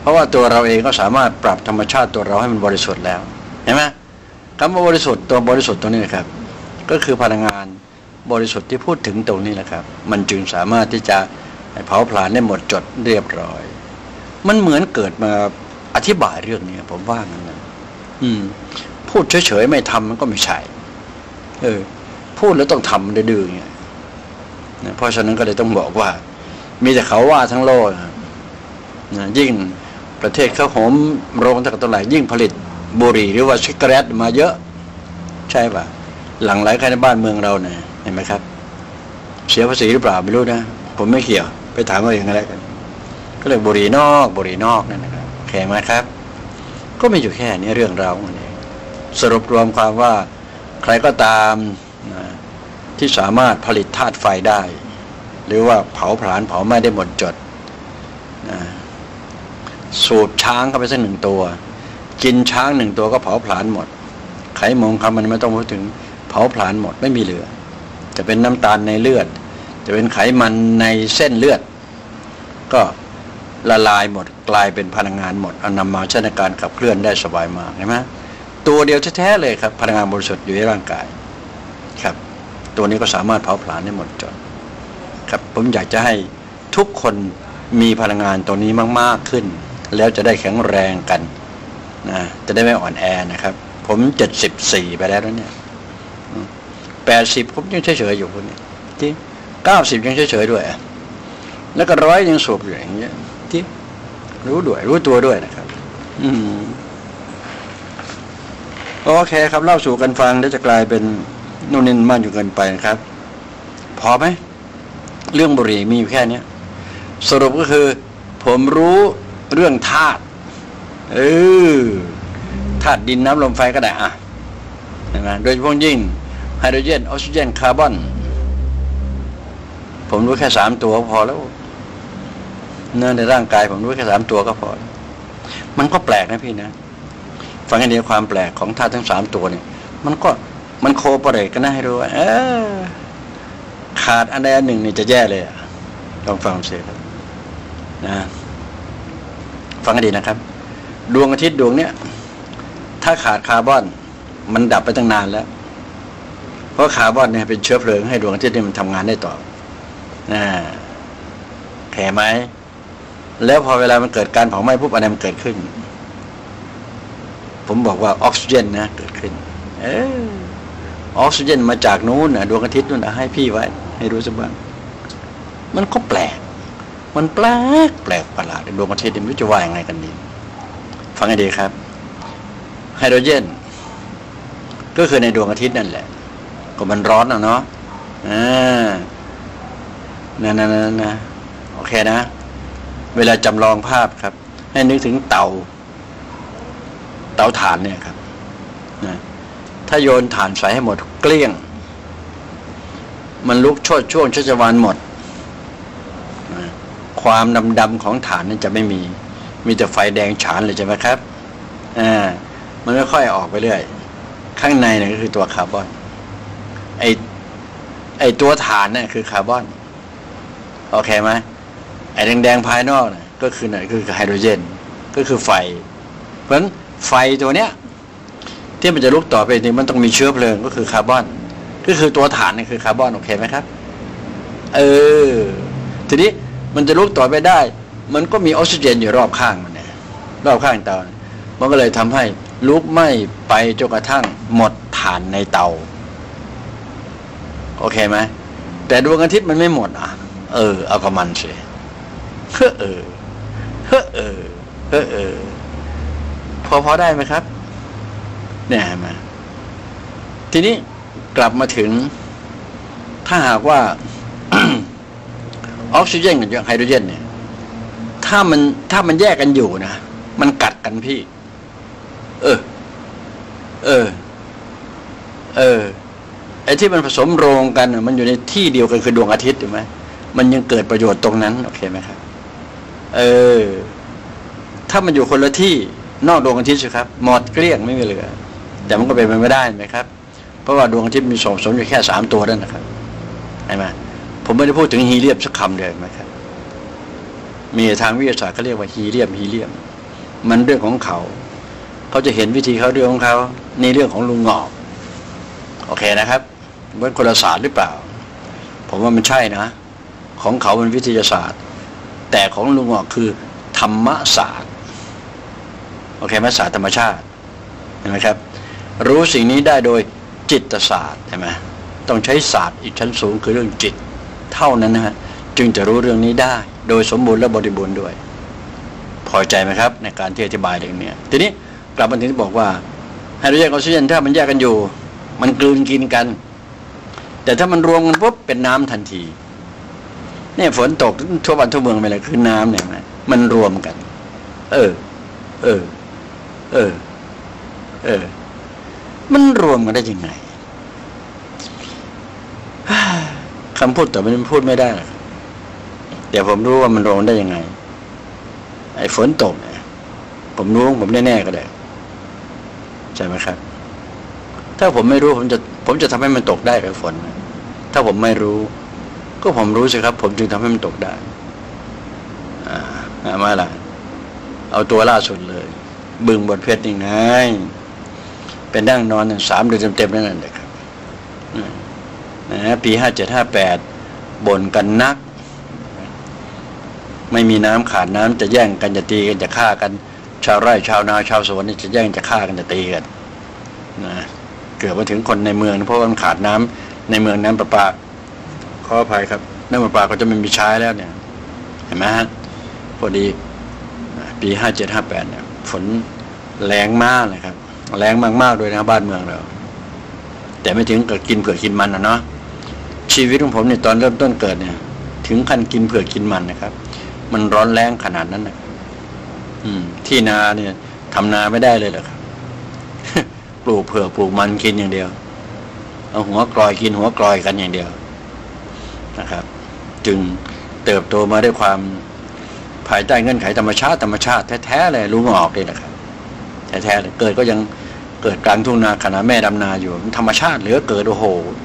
ราะว่าตัวเราเองก็สามารถปรับธรรมชาติตัวเราให้มันบริสุทธิ์แล้วเห็นไหมคำว่าบริสุทธิ์ตัวบริสุทธิ์ตัวนี้นะครับก็คือพลังงานบริสุทธิ์ที่พูดถึงตรงนี้แหละครับมันจึงสามารถที่จะเผาผลาญได้หมดจดเรียบร้อยมันเหมือนเกิดมาอธิบายเรื่องนี้ผมว่างั้นนะอืมพูดเฉยๆไม่ทำมันก็ไม่ใช่เออพูดแล้วต้องทำดื้อๆเนี่ยเพราะฉะนั้นก็เลยต้องบอกว่ามีแต่เขาว่าทั้งโลกนะยิ่งประเทศเขาโหมโรงต่างๆยิ่งผลิตบุหรี่หรือว่าซิกาเรตมาเยอะใช่ป่ะหลังไหลเข้าในบ้านเมืองเราเนี่ยเห็นไหมครับเสียภาษีหรือเปล่าไม่รู้นะผมไม่เกี่ยวไปถามเอาเองอะไรกันก็เรียกบุหรี่นอกบุหรี่นอกนั่นนะครับแข็งไหมครับก็ไม่อยู่แค่นี้เรื่องเราเนี่ยสรุปรวมความว่าใครก็ตามนะที่สามารถผลิตธาตุไฟได้หรือว่าเผาผลาญเผาไหม้ได้หมดจดนะสูบช้างเข้าไปสักหนึ่งตัวกินช้างหนึ่งตัวก็เผาผลาญหมดไขมงคำมันไม่ต้องพูดถึงเผาผลาญหมดไม่มีเหลือจะเป็นน้ำตาลในเลือดจะเป็นไขมันในเส้นเลือดก็ละลายหมดกลายเป็นพลังงานหมดเอานำมาใช้ในการขับเคลื่อนได้สบายมากใช่ไหมตัวเดียวแท้ๆเลยครับพลังงานบริสุทธิ์อยู่ในร่างกายครับตัวนี้ก็สามารถเผาผลาญได้หมดจดครับผมอยากจะให้ทุกคนมีพลังงานตัวนี้มากๆขึ้นแล้วจะได้แข็งแรงกันนะจะได้ไม่อ่อนแอนะครับผมเจ็ดสิบสี่ไปแล้วเนี่ยแปดสิบผมยังเฉยๆอยู่คนนี้จริงเก้าสิบยังเฉยๆด้วยแล้วก็ร้อยยังสูบอยู่อย่างเงี้ยจริงรู้ด้วยรู้ตัวด้วยนะครับอืมโอเคครับเล่าสู่กันฟังแล้วจะกลายเป็นนู่นนี่มากอยู่เกินไปนะครับพอไหมเรื่องบุหรี่มีอยู่แค่นี้สรุปก็คือผมรู้เรื่องธาตุเออธาตุดินน้ำลมไฟก็ได้อ่ะเห็นไหมโดยเฉพาะยิ่งไฮโดรเจนออกซิเจนคาร์บอนผมรู้แค่สามตัวพอแล้วเนื้อในร่างกายผมรู้แค่สามตัวก็พอมันก็แปลกนะพี่นะฟังให้ดีความแปลกของธาตุทั้งสามตัวเนี่ยมันก็มันโคเปเรตกันนะให้รู้ว่าเออขาดอันใดอันหนึ่งนี่จะแย่เลยลองฟังเสียครับนะฟังให้ดีนะครับดวงอาทิตย์ดวงเนี้ยถ้าขาดคาร์บอนมันดับไปตั้งนานแล้วเพราะคาร์บอนเนี่ยเป็นเชื้อเพลิงให้ดวงอาทิตย์นี่มันทำงานได้ต่อนะแข็งไหมแล้วพอเวลามันเกิดการเผาไหม้ปุ๊บอะไรมันเกิดขึ้นผมบอกว่าออกซิเจนนะเกิดขึ้นเออออกซิเจนมาจากนู้นนะดวงอาทิตย์นู้นนะให้พี่ไว้ให้รู้สักบ้างมันก็แปลกมันแปลกแปลกประหลาดดวงอาทิตย์นี่ไม่รู้จะว่ายังไงกันดีฟังให้ดีครับไฮโดรเจนก็คือในดวงอาทิตย์นั่นแหละก็มันร้อนอ่ะเนาะอ่านั่นนั่นนั่นนะโอเคนะเวลาจำลองภาพครับให้นึกถึงเตาเตาถ่านเนี่ยครับนะถ้าโยนถ่านใส่ให้หมดเกลี้ยงมันลุกโชติช่วงชัชวาลหมดนะความดำๆของถ่านนั้นจะไม่มีมีแต่ไฟแดงฉานเลยใช่ไหมครับอ่ามันไม่ค่อยออกไปเรื่อยข้างในเนี่ยก็คือตัวคาร์บอนไอไอตัวถ่านเนี่ยคือคาร์บอนโอเคไหมไอแดงๆภายนอกเนี่ยก็คือเนี่ยคือไฮโดรเจนก็คือไฟเพราะฉะนั้นไฟตัวเนี้ยที่มันจะลุกต่อไปนี่มันต้องมีเชื้อเพลิงก็คือคาร์บอนก็คือตัวฐานนี่คือคาร์บอนโอเคไหมครับเออทีนี้มันจะลุกต่อไปได้มันก็มีออกซิเจนอยู่รอบข้างมันเนี่ยรอบข้างเตามันก็เลยทำให้ลุกไหม้ไปจนกระทั่งหมดถ่านในเตาโอเคไหมแต่ดวงอาทิตย์มันไม่หมดอ่ะเออเอากับมันสิเฮ้อเออเฮ้อเออเฮ้อเออพอพอได้ไหมครับเนี่ยมาทีนี้กลับมาถึงถ้าหากว่า ออกซิเจนกับไฮโดรเจนเนี่ยถ้ามันถ้ามันแยกกันอยู่นะมันกัดกันพี่เออเออเออไอ้ที่มันผสมโรงกันมันอยู่ในที่เดียวกันคือดวงอาทิตย์ถูกไหมมันยังเกิดประโยชน์ตรงนั้นโอเคไหมครับเออถ้ามันอยู่คนละที่นอกดวงอาทิตย์สิครับหมดเกลี้ยงไม่มีเหลือแต่มันก็เป็นไปไม่ได้ไหมครับเพราะว่าดวงอาทิตย์มีส่วนผสมอยู่แค่สามตัวนั่นนะครับใช่ไหมผมไม่ได้พูดถึงฮีเลียมสักคำเดียวไหมครับมีทางวิทยาศาสตร์เขาเรียกว่าฮีเลียมฮีเลียมมันเรื่องของเขาเขาจะเห็นวิธีเขาเรื่องของเขานี่เรื่องของลุงงอกโอเคนะครับเป็นคนละศาสตร์หรือเปล่าผมว่ามันใช่นะของเขาเป็นวิทยาศาสตร์แต่ของลุงงอกคือธรรมศาสตร์โอเคไหมศาสตร์ธรรมชาติเห็นไหมครับรู้สิ่งนี้ได้โดยจิตศาสตร์ใช่ไหมต้องใช้ศาสตร์อีกชั้นสูงคือเรื่องจิตเท่านั้นนะฮะจึงจะรู้เรื่องนี้ได้โดยสมบูรณ์และบริบูรณ์ด้วยพอใจไหมครับในการที่อธิบายเรื่องนี้ทีนี้กลับมาถึงที่บอกว่าไฮโดรเจนกับออกซิเจนถ้ามันแยกกันอยู่มันกลืนกินกันแต่ถ้ามันรวมกันปุ๊บเป็นน้ำทันทีเนี่ยฝนตกทั่วบ้านทั่วเมืองไปเลยคือน้ำเนี่ยมันรวมกันเออเออเออเออมันรวมกันได้ยังไงคำพูดแต่มันพูดไม่ได้เดี๋ยวผมรู้ว่ามันรวมได้ยังไงไอ้ฝนตกเนี่ยผมรู้ผมแน่ๆก็ได้ใช่ไหมครับถ้าผมไม่รู้ผมจะผมจะทำให้มันตกได้กับฝนถ้าผมไม่รู้ก็ผมรู้สิครับผมจึงทำให้มันตกได้อ่ามาละเอาตัวล่าสุดเลยบึงบทเพชรนี่ไงเป็นนั่งนอนสามเดือนเต็มๆนั่นแหละครับนะปีห้าเจ็ดห้าแปดบ่นกันนักไม่มีน้ำขาดน้ำจะแย่งกันจะตีกันจะฆ่ากันชาวไร่ชาวนาชาวสวนนี่จะแย่งจะฆ่ากันจะตีกันนะเกิดมาถึงคนในเมืองเพราะมันขาดน้ำในเมืองน้ำประปาขออภัยครับน้ำประปาก็จะไม่มีใช้แล้วเนี่ยเห็นไหมฮะพอดีปีห้าเจ็ดห้าแปดเนี่ยฝนแรงมากเลยครับแรงมากๆด้วยนะบ้านเมืองเราแต่ไม่ถึงกับกินเผือกกินมันนะเนาะชีวิตของผมเนี่ยตอนเริ่มต้นเกิดเนี่ยถึงขั้นกินเผือกกินมันนะครับมันร้อนแรงขนาดนั้นนะอืมที่นาเนี่ยทำนาไม่ได้เลยเหรอครับ ปลูกเผือกปลูกมันกินอย่างเดียวเอาหัวกลอยกินหัวกลอยกันอย่างเดียวนะครับจึงเติบโตมาด้วยความภายใต้เงื่อนไขธรรมชาติธรรมชาติแท้ๆเลยลุงออกเลยนะครับแท้ๆเลยเกิดก็ยังเกิดกลางทุ่งนาขณะแม่ดำนาอยู่ธรรมชาติเหลือเกิดโอ้โห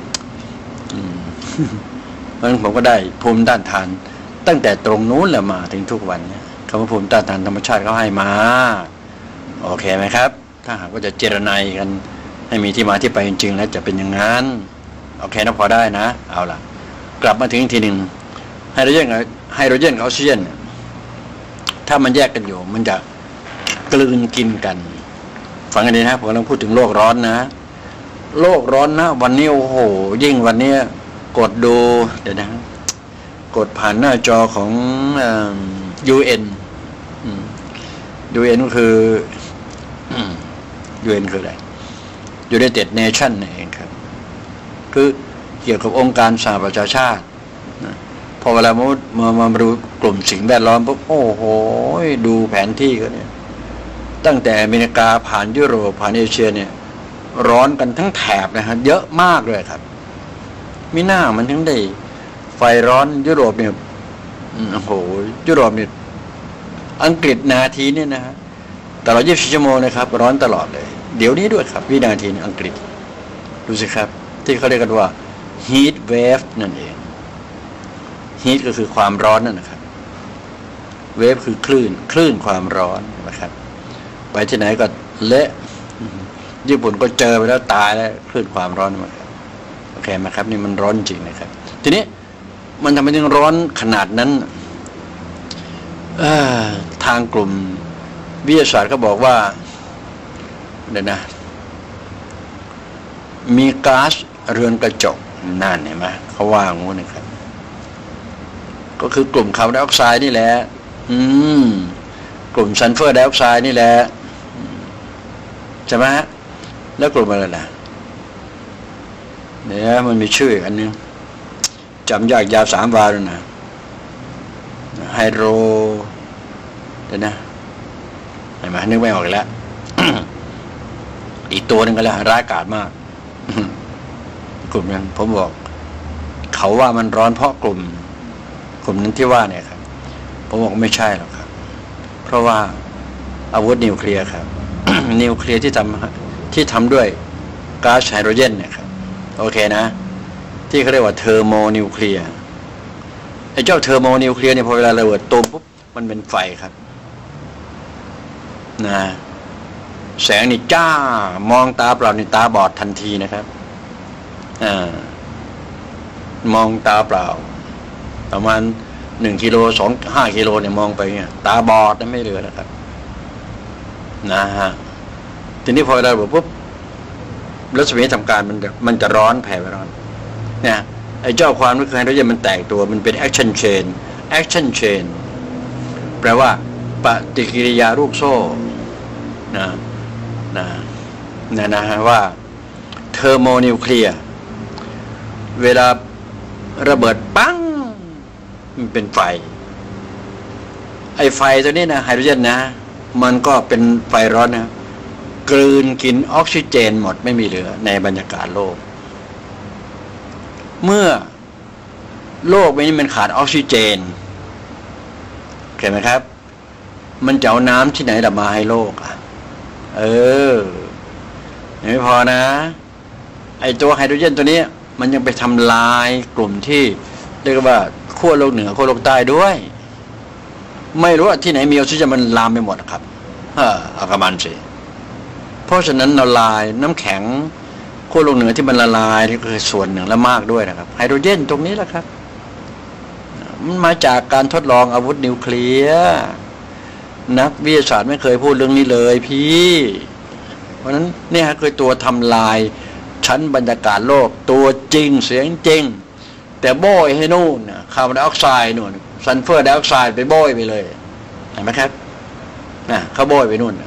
เพราะฉะนั้นผมก็ได้ภูมิต้านทานตั้งแต่ตรงนู้นแหละมาถึงทุกวันเนี่ยคำว่าภูมิต้านทานธรรมชาติเขาให้มาโอเคไหมครับถ้าหากว่าจะเจรไนกันให้มีที่มาที่ไปจริงๆแล้วจะเป็นอย่างนั้นโอเคนะพอได้นะเอาล่ะกลับมาถึงทีหนึ่งไฮโดรเจนกับไฮโดรเจนกับออกซิเจนถ้ามันแยกกันอยู่มันจะกลืนกินกันฟังกันดีนะผมกำลังพูดถึงโลกร้อนนะโลกร้อนนะวันนี้โอ้โหยิ่งวันนี้กดดูเดี๋ยวนะกดผ่านหน้าจอของ ยู เอ็น ยู เอ็น ก็คือ ยู เอ็น คืออะไร United Nations นั่นเองครับคือเกี่ยวกับองค์การสหประชาชาติพอเวลามามามาดูกลุ่มสิ่งแวดล้อมปุ๊บโอ้โหดูแผนที่ก็เนี่ยตั้งแต่อเมริกาผ่านยุโรปผ่านเอเชียเนี่ยร้อนกันทั้งแถบนะฮะเยอะมากเลยครับมิน่ามันถึงได้ไฟร้อนยุโรปเนี่ยโอ้โหยุโรปเนี่ยอังกฤษนาทีเนี่ยนะฮะตลอดยี่สิบสี่ชั่วโมงนะครับร้อนตลอดเลยเดี๋ยวนี้ด้วยครับวินาทีอังกฤษดูสิครับที่เขาเรียกกันว่า heat wave นั่นเอง heat ก็คือความร้อนนั่นนะครับ wave คือคลื่นคลื่นความร้อนนะครับไปที่ไหนก็เละญี่ปุ่นก็เจอไปแล้วตายแล้วคลื่นความร้อนมาโอเคไหมครับนี่มันร้อนจริงนะครับทีนี้มันทำไมถึงร้อนขนาดนั้นทางกลุ่มวิทยาศาสตร์ก็บอกว่าเดี๋ยวนะมีก๊าซเรือนกระจกนั่นเห็นไหมเขาว่างูนะครับก็คือกลุ่มคาร์บอนไดออกไซด์นี่แหละอืมกลุ่มซัลเฟอร์ไดออกไซด์นี่แหละใช่ไหมฮะแล้วกลุ่มอะไรล่ะเนี่ยมันมีชื่ออันนึงจำยากยาวสามวาเลยนะไฮโดรเดี๋ยวนะเห็นไหมนึกไม่ออกแล้ว อีกตัวหนึ่งก็แล้วร้ายกาจมาก กลุ่มนั้นผมบอกเขาว่ามันร้อนเพราะกลุ่มกลุ่มนั้นที่ว่าเนี่ยครับผมบอกไม่ใช่หรอกครับเพราะว่าอาวุธนิวเคลียร์ครับ นิวเคลียร์ที่ทำที่ทำด้วยก๊าซไฮโดรเจนเนี่ยครับโอเคนะที่เขาเรียกว่าเทอร์โมนิวเคลียร์ไอ้เจ้าเทอร์โมนิวเคลียร์เนี่ยพอเวลาระเบิดตูมปุ๊บมันเป็นไฟครับนะแสงนี่จ้ามองตาเปล่านี่ตาบอดทันทีนะครับอ่ามองตาเปล่าประมาณหนึ่งกิโลสองห้ากิโลเนี่ยมองไปเนี่ยตาบอดไม่เหลือแล้วครับนะฮะทีนี้พอเราบอกปุ๊บรัศมีทำการมันมันจะร้อนแผ่ไปร้อนเนี่ยไอ้เจ้าความนึกเคยเราจะมันแตกตัวมันเป็น action chain action chain แปลว่าปฏิกิริยารูปโซ่นะนะนะนะฮะว่าเทอร์โมนิวเคลียร์เวลาระเบิดปั้งมันเป็นไฟไอ้ไฟตัวนี้นะไฮโดรเจนนะมันก็เป็นไฟร้อนนะกลืนกินออกซิเจนหมดไม่มีเหลือในบรรยากาศโลกเมื่อโลกนี้มันขาดออกซิเจนเห็นไหมครับมันจะเอาน้ำที่ไหนดับมาให้โลกอ่ะเออยังไม่พอนะไอตัวไฮโดรเจนตัวนี้มันยังไปทำลายกลุ่มที่เรียกว่าขั้วโลกเหนือขั้วโลกใต้ด้วยไม่รู้ว่าที่ไหนมีออกซิเจนมันลามไปหมดครับเออเอากระมันสิเพราะฉะนั้นละลายน้ำแข็งขั้วโลกเหนือที่มันละลายนี่คือส่วนหนึ่งและมากด้วยนะครับไฮโดรเจนตรงนี้แหละครับมันมาจากการทดลองอาวุธนิวเคลียร์นักวิทยาศาสตร์ไม่เคยพูดเรื่องนี้เลยพี่เพราะนั้นเนี่ยคือตัวทำลายชั้นบรรยากาศโลกตัวจริงเสียงจริงแต่โบยให้นู่นคาร์บอนไดออกไซด์นู่นซัลเฟอร์ไดออกไซด์ไปโบยไปเลยเห็นไหมครับนะเขาโบยไปนู่น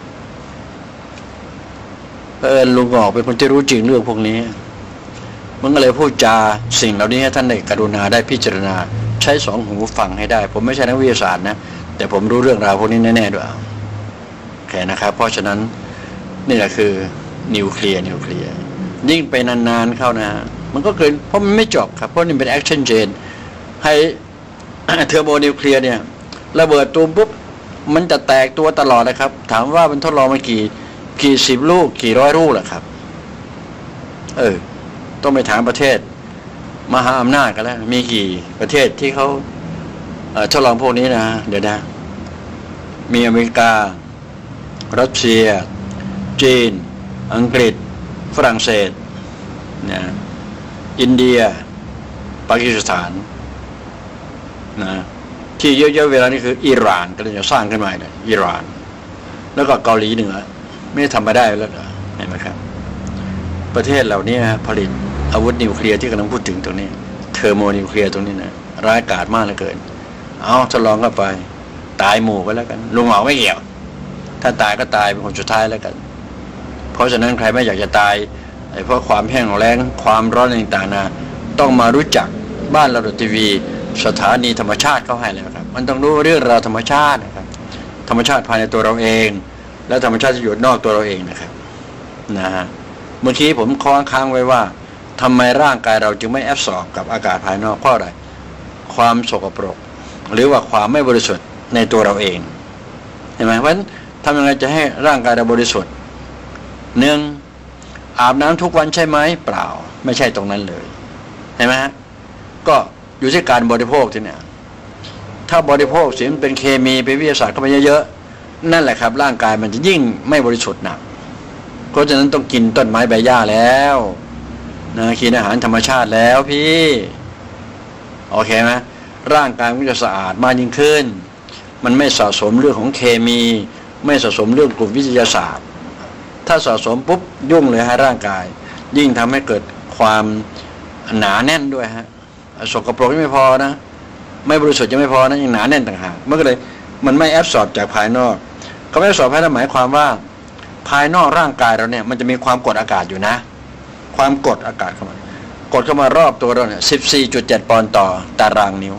เออลุงออกเป็นคนที่รู้จริงเรื่องพวกนี้มันก็เลยพูดจาสิ่งเหล่านี้ให้ท่านได้กรุณาได้พิจารณาใช้สองหูฟังให้ได้ผมไม่ใช่นักวิทยาศาสตร์นะแต่ผมรู้เรื่องราวพวกนี้แน่ๆด้วยโอเคนะครับเพราะฉะนั้นนี่แหละคือนิวเคลียร์นิวเคลียร์ยิ่งไปนานๆเข้านะมันก็เกินเพราะมันไม่จบครับเพราะนี่เป็นแอคชั่นเชนให้เทอร์โมนิวเคลียร์เนี่ยระเบิดตูมปุ๊บมันจะแตกตัวตลอดนะครับถามว่ามันทดลองมากี่กี่สิบลูกกี่ร้อยลูกแหละครับเออต้องไปถามประเทศมหาอำนาจกันแล้วมีกี่ประเทศที่เขาเอ่อทดลองพวกนี้นะเดี๋ยวนะมีอเมริการัสเซียจีนอังกฤษฝรั่งเศสนะอินเดียปากีสถานนะที่เยอะๆเวลานี้คืออิหร่านก็เลยจะสร้างขึ้นมาเลยอิหร่านแล้วก็เกาหลีเหนือไม่ทำมาได้แล้วเห็นไหมครับประเทศเหล่านี้ผลิตอาวุธนิวเคลียร์ที่กำลังพูดถึงตรงนี้เทอร์โมนิวเคลียร์ตรงนี้นะร้ายกาจมากเหลือเกินเอาทดลองเข้าไปตายหมู่ไปแล้วกันลุงหมอไม่เกี่ยวถ้าตายก็ตายเป็นคนสุดท้ายแล้วกันเพราะฉะนั้นใครไม่อยากจะตายไอ้เพราะความแห้งแล้งความร้อนต่างๆนะต้องมารู้จักบ้านเราดทีวีสถานีธรรมชาติเขาให้แล้วครับมันต้องรู้เรื่องราวธรรมชาตินะครับธรรมชาติภายในตัวเราเองและธรรมชาติที่อยู่นอกตัวเราเองนะครับนะฮะเมื่อกี้ผมค้างค้างไว้ว่าทำไมร่างกายเราจึงไม่แอบสอบกับอากาศภายนอกเพราะอะไรความสกปรกหรือว่าความไม่บริสุทธิ์ในตัวเราเองเห็นไหมเพราะฉะนั้นทำยังไงจะให้ร่างกายเราบริสุทธิ์หนึ่งอาบน้ำทุกวันใช่ไหมเปล่าไม่ใช่ตรงนั้นเลยเห็นไหมฮะก็อยู่ที่การบริโภคที่เนี่ยถ้าบริโภคสิ่งเป็นเคมีเป็นวิทยาศาสตร์เข้าไปเยอะๆนั่นแหละครับร่างกายมันจะยิ่งไม่บริสุทธิ์หนักเพราะฉะนั้นต้องกินต้นไม้ใบหญ้าแล้วนะกินอาหารธรรมชาติแล้วพี่โอเคไหมร่างกายมันจะสะอาดมากยิ่งขึ้นมันไม่สะสมเรื่องของเคมีไม่สะสมเรื่องกลุ่มวิทยาศาสตร์ถ้าสะสมปุ๊บยุ่งเลยฮะร่างกายยิ่งทำให้เกิดความหนาแน่นด้วยฮะสกปรกยังไม่พอนะไม่บริสุทธิ์ยังไม่พอนะยังหนาแน่นต่างหากมันก็เลยมันไม่แอบสอบจากภายนอกเขาไม่แอบสอบภายนอกหมายความว่าภายนอกร่างกายเราเนี่ยมันจะมีความกดอากาศอยู่นะความกดอากาศเข้ามากดเข้ามารอบตัวเราเนี่ย สิบสี่จุดเจ็ด ปอนด์ต่อตารางนิ้ว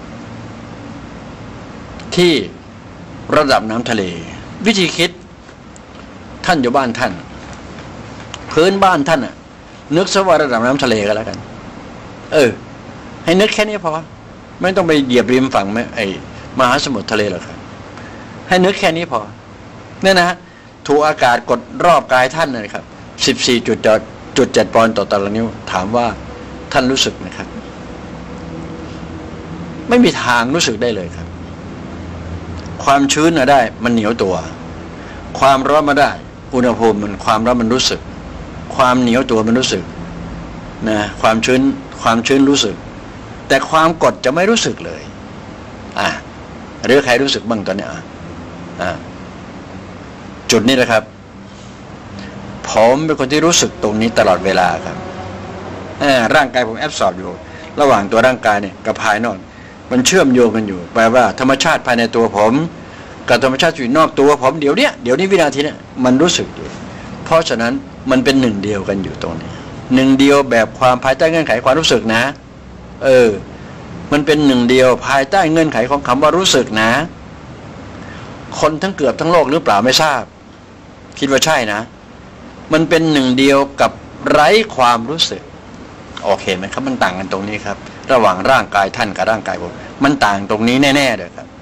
ที่ระดับน้ำทะเลวิธีคิดท่านอยู่บ้านท่านพื้นบ้านท่านน่ะนึกซะว่าระดับน้ำทะเลก็แล้วกันเออให้นึกแค่นี้พอไม่ต้องไปเหยียบริมฝั่งไหมไอ้มหาสมุทรทะเลหรอกครับให้นึกแค่นี้พอเนี่ยนะฮะถูกอากาศกดรอบกายท่านนะครับ สิบสี่จุดเจ็ด ปอนด์ต่อตารางนิ้วถามว่าท่านรู้สึกไหมครับไม่มีทางรู้สึกได้เลยครับความชื้นน่ะได้มันเหนียวตัวความร้อนมาได้อุณหภูมิมันความร้อนมันรู้สึกความเหนียวตัวมันรู้สึกนะความชื้นความชื้นรู้สึกแต่ความกดจะไม่รู้สึกเลยอ่ะหรือใครรู้สึกบ้างตอนนี้อ่ะอ่ะจุดนี้นะครับผมเป็นคนที่รู้สึกตรงนี้ตลอดเวลาครับร่างกายผมแอบสอบอยู่ระหว่างตัวร่างกายเนี่ยกับภายนอกมันเชื่อมโยงกันอยู่แปลว่าธรรมชาติภายในตัวผมกับธรรมชาติอยู่นอกตัวผมเดี๋ยวเนี้ยเดี๋ยวนี้วินาทีเนี้ยมันรู้สึกอยู่เพราะฉะนั้นมันเป็นหนึ่งเดียวกันอยู่ตรงนี้หนึ่งเดียวแบบความภายใต้เงื่อนไขความรู้สึกนะเออมันเป็นหนึ่งเดียวภายใต้เงื่อนไขของคำว่ารู้สึกนะคนทั้งเกือบทั้งโลกหรือเปล่าไม่ทราบคิดว่าใช่นะมันเป็นหนึ่งเดียวกับไร้ความรู้สึกโอเคไหมครับมันต่างกันตรงนี้ครับระหว่างร่างกายท่านกับร่างกายผมมันต่างตรงนี้แน่ๆเลยครับ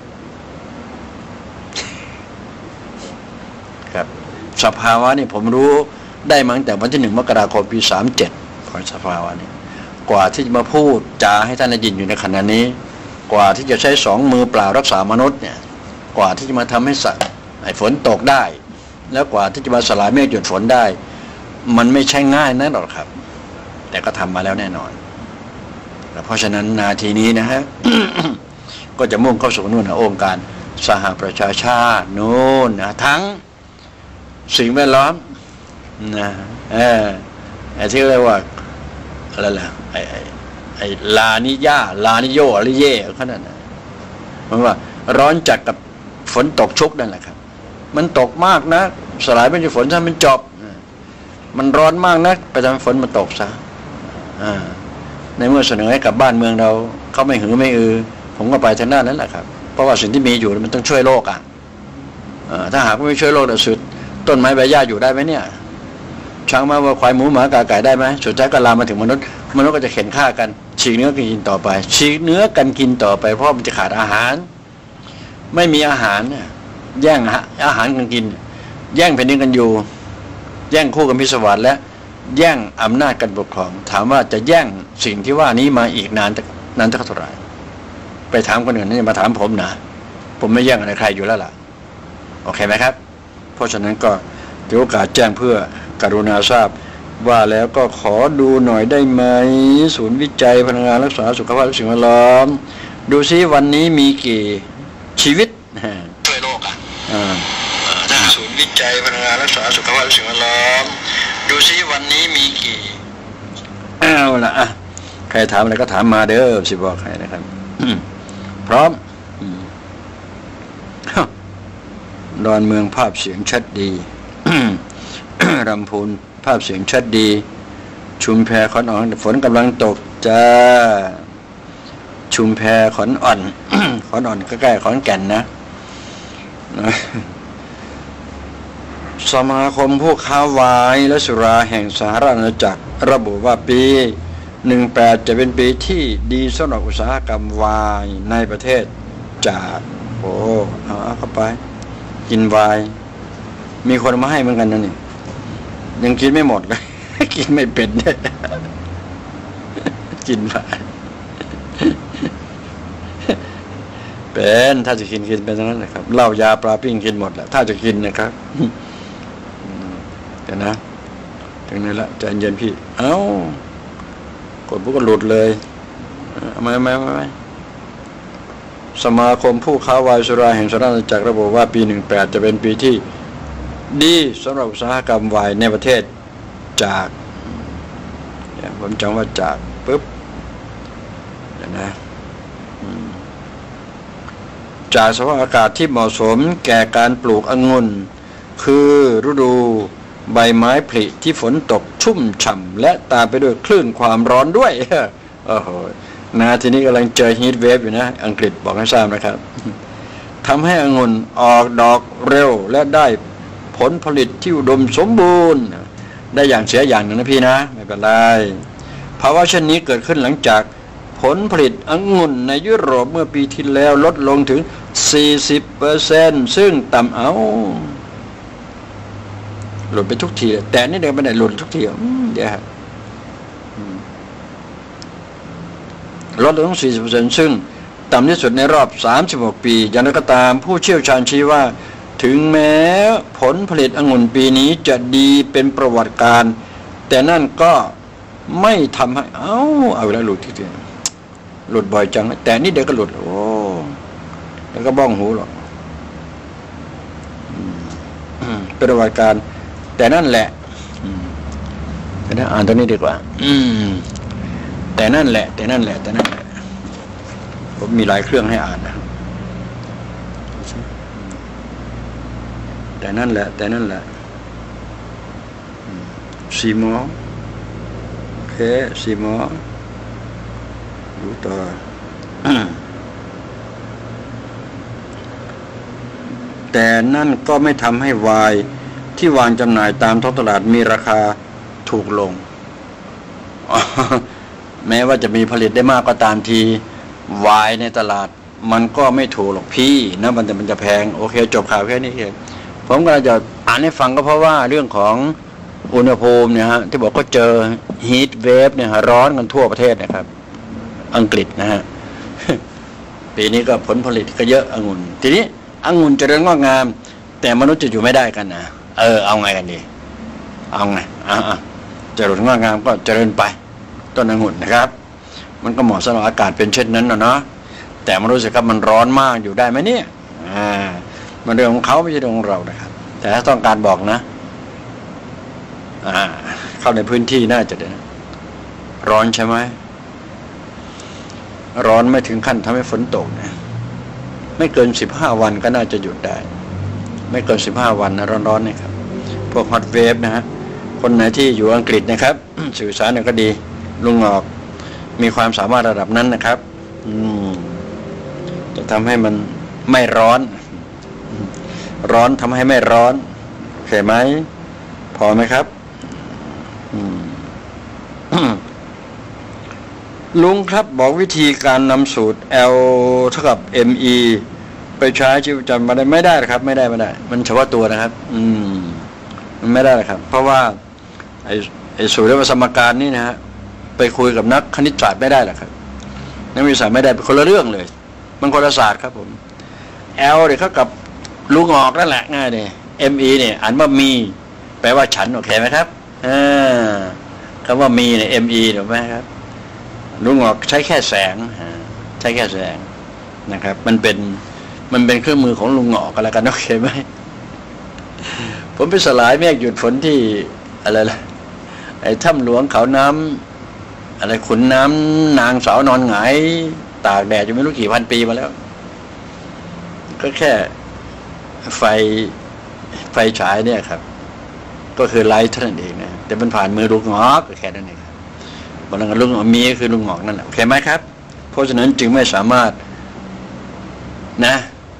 ครับสภาวะนี่ผมรู้ได้มาตั้งแต่วันที่หนึ่งมกราคมปีสามเจ็ดของสภาวะนี้กว่าที่จะมาพูดจาให้ท่านได้ยินอยู่ในขณะนี้กว่าที่จะใช้สองมือเปล่ารักษามนุษย์เนี่ยกว่าที่จะมาทำให้สัตว์ให้ฝนตกได้แล้วกว่าที่จะมาสลายเมฆหยุดฝนได้มันไม่ใช่ง่ายนะหรอกครับแต่ก็ทำมาแล้วแน่นอนเพราะฉะนั้นนาทีนี้นะฮะ ก็จะมุ่งเข้าสู่นู่นนะองค์การสหประชาชาตินู่นนะทั้งสิ่งแวดล้อมนะเออไอ้ที่เรียกว่าอะไรล่ะไอ้ไอ้ไอ้ลานิยาลานิโยอะไรเย่ขนาดนั้นมันว่าร้อนจัดกับฝนตกชุกนั่นแหละครับมันตกมากนะสลายเป็นฝนถ้ามันจบมันร้อนมากนะไปทำฝนมันตกซะในเมื่อเสนอให้กับบ้านเมืองเราเขาไม่หือไม่อือผมก็ไปทางด้านนั้นแหละครับเพราะว่าสิ่งที่มีอยู่มันต้องช่วยโลกอ่ะถ้าหากไม่ช่วยโลกแต่สุดต้นไม้ใบหญ้าอยู่ได้ไหมเนี่ยช้างม้าวัวควายหมูหมากาไก่ได้ไหมสุดท้ายก็ลามมาถึงมนุษย์มนุษย์ก็จะเข็นฆ่ากันฉีกเนื้อกันกินต่อไปฉีกเนื้อกันกินต่อไปเพราะมันจะขาดอาหารไม่มีอาหารเนี่ยแย่งอาหารกันกินแย่งแผ่นดินกันอยู่แย่งคู่กันพิศวาสและแย่งอำนาจกันปกครองถามว่าจะแย่งสิ่งที่ว่านี้มาอีกนานนานเท่าไหร่ไปถามคนอื่นนี่มาถามผมนะผมไม่แย่งอะไรใครอยู่แล้วล่ะโอเคไหมครับเพราะฉะนั้นก็ถือโอกาสแจ้งเพื่อกรุณาทราบว่าแล้วก็ขอดูหน่อยได้ไหมศูนย์วิจัยพลังงานรักษาสุขภาพและสิ่งแวดล้อมดูซิวันนี้มีกี่ชีวิตช่วยโลกอ่ะถ้าศูนย์วิจัยพลังงานรักษาสุขภาพและสิ่งแวดล้อมดูซิวันนี้มีกี่เอาละอ่ะใครถามอะไรก็ถามมาเด้อสิบอกใครนะครับพร้อมดอนเมืองภาพเสียงชัดดีรำพูนภาพเสียงชัดดีชุมแพขอนอ่อนฝนกำลังตกจ้าชุมแพขอนอ่อน ขอนอ่อนใกล้ๆขอนแก่นนะสมาคมผู้ค้าวายและสุราแห่งสหราชอาณาจักรระบุว่าปีหนึ่งแปดจะเป็นปีที่ดีสำหรับอุตสาหกรรมวายในประเทศจากโอ้เอาเข้าไปกินวายมีคนมาให้เหมือนกันนะนี่ยังกินไม่หมดเลย กินไม่เป็นเนี่ยกินวายเป็นถ้าจะกินกินเป็นทั้งนั้นนะครับเหล้ายาปลาปิ้งกินหมดแหละถ้าจะกินนะครับเดี๋ยวนะถึงนี้ละใจเย็นพี่เอ้ากดปุ๊บก็หลุดเลยไม่ไม่ไม่สมาคมผู้ค้าวายสุราแห่งสหราชอาณาจักรระบุว่าปีหนึ่งแปดจะเป็นปีที่ดีสำหรับอุตสาหกรรมวายในประเทศจากผมจำว่าจากปุ๊บเดี๋ยวนะจากสภาพอากาศที่เหมาะสมแก่การปลูกองุ่นคือฤดูใบไม้ผลิที่ฝนตกชุ่มฉ่ำและตามไปด้วยคลื่นความร้อนด้วยโอ้โหนะทีนี้กำลังเจอฮีทเวฟอยู่นะอังกฤษบอกให้ทราบนะครับทำให้องุ่นออกดอกเร็วและได้ผลผลิตที่อุดมสมบูรณ์ได้อย่างเสียอย่างหนึ่งนะพี่นะไม่เป็นไรภาวะเช่นนี้เกิดขึ้นหลังจากผลผลิตองุ่นในยุโรปเมื่อปีที่แล้วลดลงถึง สี่สิบเปอร์เซ็นต์ ซึ่งต่ำเอาหลุดไปทุกทีแต่นี่เดี๋ยวไม่ได้หลุดทุกทีเดี๋ยวลดลงถึง สี่สิบเปอร์เซ็นต์ ซึ่งต่ำที่สุดในรอบสามสิบหกปีอย่างไรก็ตามผู้เชี่ยวชาญชี้ว่าถึงแม้ผลผลิตองุ่นปีนี้จะดีเป็นประวัติการแต่นั่นก็ไม่ทำให้เอ้าเอาแล้วหลุดที่เดียวหลุดบ่อยจังแต่นี่เดี๋ยวก็หลุดโอ้แล้วก็บ้องหูหรอกเป็นประวัติการแต่นั่นแหละแต่นั้นอ่านตรงนี้ดีกว่าอืมแต่นั่นแหละแต่นั่นแหละแต่นั่นแหละผมมีหลายเครื่องให้อ่านนะแต่นั่นแหละแต่นั่นแหละซีมอโอเคซีมอดูต่อแต่นั่นก็ไม่ทำให้ไวน์ที่วางจำหน่ายตามท้องตลาดมีราคาถูกลง แม้ว่าจะมีผลิตได้มากก็ตามทีไวน์ในตลาดมันก็ไม่ถูกหรอกพี่นะมันจะมันจะแพงโอเคจบข่าวแค่นี้เองผมก็จะอ่านให้ฟังก็เพราะว่าเรื่องของอุณหภูมิเนี่ยฮะที่บอกก็เจอฮีทเวฟเนี่ยร้อนกันทั่วประเทศนะครับอังกฤษนะฮะ ปีนี้ก็ผลผลิตก็เยอะองุ่นทีนี้องุ่นเจริญงอกงามแต่มนุษย์จะอยู่ไม่ได้กันนะเออเอาไงกันดีเอาไงอ่าเจริญงอกงามก็เจริญไปต้นองุ่นนะครับมันก็เหมาะสำหรับอากาศเป็นเช่นนั้นนะเนาะแต่มนุษย์สิครับมันร้อนมากอยู่ได้ไหมเนี่ยอ่ามันเรื่องของเขาไม่ใช่เรื่องของเรานะครับแต่ถ้าต้องการบอกนะอ่าเข้าในพื้นที่น่าจะได้ร้อนใช่ไหมร้อนไม่ถึงขั้นทำให้ฝนตกนะไม่เกินสิบห้าวันก็น่าจะหยุดได้ไม่เกินสิบห้าวันนะร้อนๆนะครับพวกฮอตเวฟนะฮะคนไหนที่อยู่อังกฤษนะครับ สื่อสารเนี่ยก็ดีลุงงอกมีความสามารถระดับนั้นนะครับอืมจะทำให้มันไม่ร้อนร้อนทำให้ไม่ร้อนโอเคไหมพอไหมครับอืม ลุงครับบอกวิธีการนำสูตร L เท่ากับ เอ็ม อี ไปใช้ชีวิตประจำวันไม่ได้ครับไม่ได้ไม่ได้มันเฉพาะตัวนะครับอืมมันไม่ได้ครับเพราะว่าไอ้ไอ้สูตรและสมการนี่นะฮะไปคุยกับนักคณิตศาสตร์ไม่ได้หรอกครับนักวิทยาศาสตร์ไม่ได้เป็นคนละเรื่องเลยมันคนละศาสตร์ครับผม L เนี่ยเขากับลุงออกนั่นแหละง่ายเลย เอ็ม อี เนี่ยอ่านว่ามีแปลว่าฉันโอเคไหมครับอ่าคำว่ามีเนี่ย เอ็ม อี ถูกไหมครับลุงออกใช้แค่แสงใช้แค่แสงนะครับมันเป็นมันเป็นเครื่องมือของลุงหงอกกันแล้วกันโอเคไหมผมไปสลายเมฆหยุดฝนที่อะไรล่ะไอ้ถ้ำหลวงเขาน้ำอะไรขุนน้ำนางสาวนอนหงายตากแดดจะไม่รู้กี่พันปีมาแล้วก็แค่ไฟไฟฉายเนี่ยครับก็คือไลท์เท่านั้นเองนะแต่มันผ่านมือลุงหงอกก็แค่นั้นเองครับบางอย่างลุงหงอกมีก็คือลุงหงอกนั่นแหละโอเคไหมครับเพราะฉะนั้นจึงไม่สามารถนะ